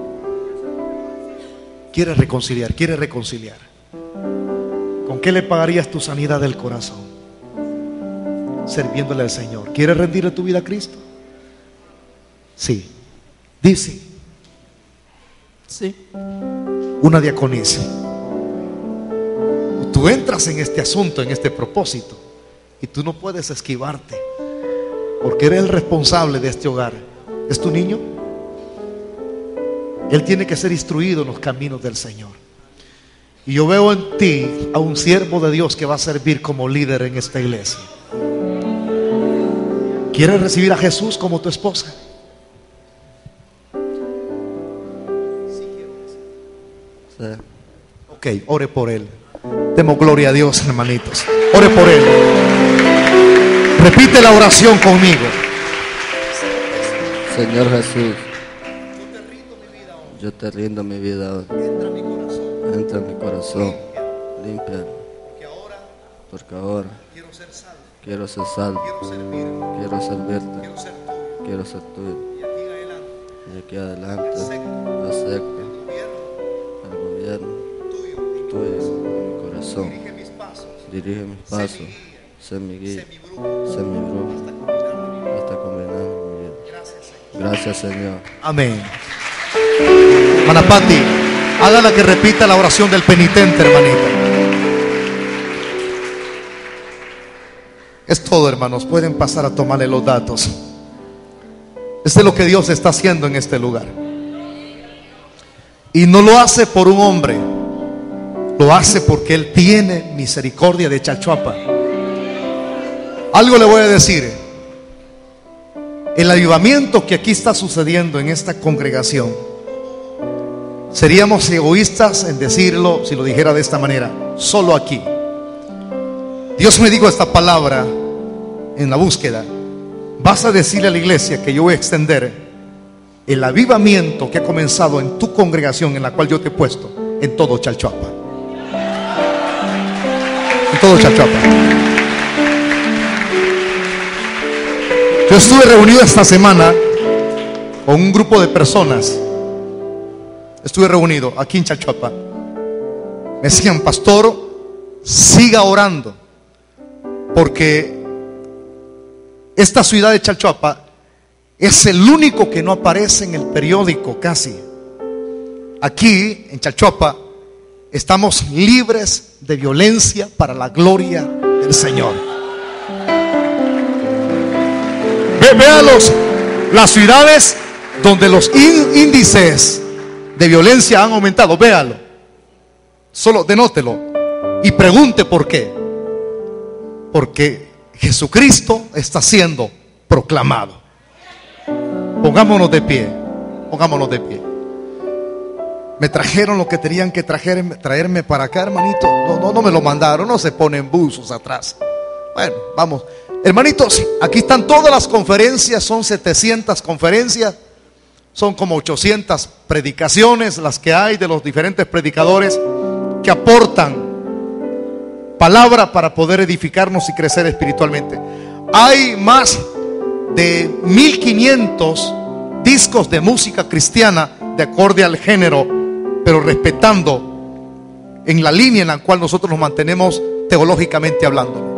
¿Quieres reconciliar? ¿Quieres reconciliar? ¿Con qué le pagarías tu sanidad del corazón? Sirviéndole al Señor. ¿Quieres rendirle tu vida a Cristo? Sí. Dice. Sí. Una diaconisa. tú entras en este asunto, en este propósito, y tú no puedes esquivarte, porque eres el responsable de este hogar. ¿Es tu niño? Él tiene que ser instruido en los caminos del Señor. Y yo veo en ti a un siervo de Dios que va a servir como líder en esta iglesia. ¿Quieres recibir a Jesús como tu esposa? Sí. Ok, ore por él. Demos gloria a Dios, hermanitos. Ore por él. Repite la oración conmigo. Señor Jesús, yo te rindo mi vida hoy. Entra en mi corazón, limpia, porque ahora quiero ser salvo, quiero servirte, quiero ser tuyo. Y aquí adelante acepto el gobierno tuyo en mi corazón. Dirige mis pasos, sé mi guía, sé mi brujo, hasta combinar mi vida. Gracias, Señor. Amén. Hermana Pati, hágala que repita la oración del penitente, hermanita. Es todo, hermanos. Pueden pasar a tomarle los datos. Este es lo que Dios está haciendo en este lugar. Y no lo hace por un hombre, lo hace porque Él tiene misericordia de Chalchuapa. Algo le voy a decir. El avivamiento que aquí está sucediendo en esta congregación, seríamos egoístas en decirlo si lo dijera de esta manera, solo aquí. Dios me dijo esta palabra en la búsqueda: vas a decirle a la iglesia que yo voy a extender el avivamiento que ha comenzado en tu congregación, en la cual yo te he puesto, en todo Chalchuapa. En todo Chalchuapa. Yo estuve reunido esta semana con un grupo de personas. Estuve reunido aquí en Chalchuapa. Me decían: pastor, siga orando, porque esta ciudad de Chalchuapa es el único que no aparece en el periódico casi. Aquí en Chalchuapa estamos libres de violencia para la gloria del Señor. Ve, véalos, las ciudades donde los índices de violencia han aumentado, véalo. Solo denótelo y pregunte por qué. Porque Jesucristo está siendo proclamado. Pongámonos de pie. Pongámonos de pie. Me trajeron lo que tenían que traerme, traerme para acá, hermanito. No, no, no me lo mandaron. No se ponen buzos atrás. Bueno, vamos. Hermanitos, aquí están todas las conferencias. Son setecientas conferencias. Son como ochocientas predicaciones las que hay de los diferentes predicadores que aportan palabra para poder edificarnos y crecer espiritualmente. Hay más de mil quinientos discos de música cristiana de acorde al género, pero respetando en la línea en la cual nosotros nos mantenemos teológicamente hablando.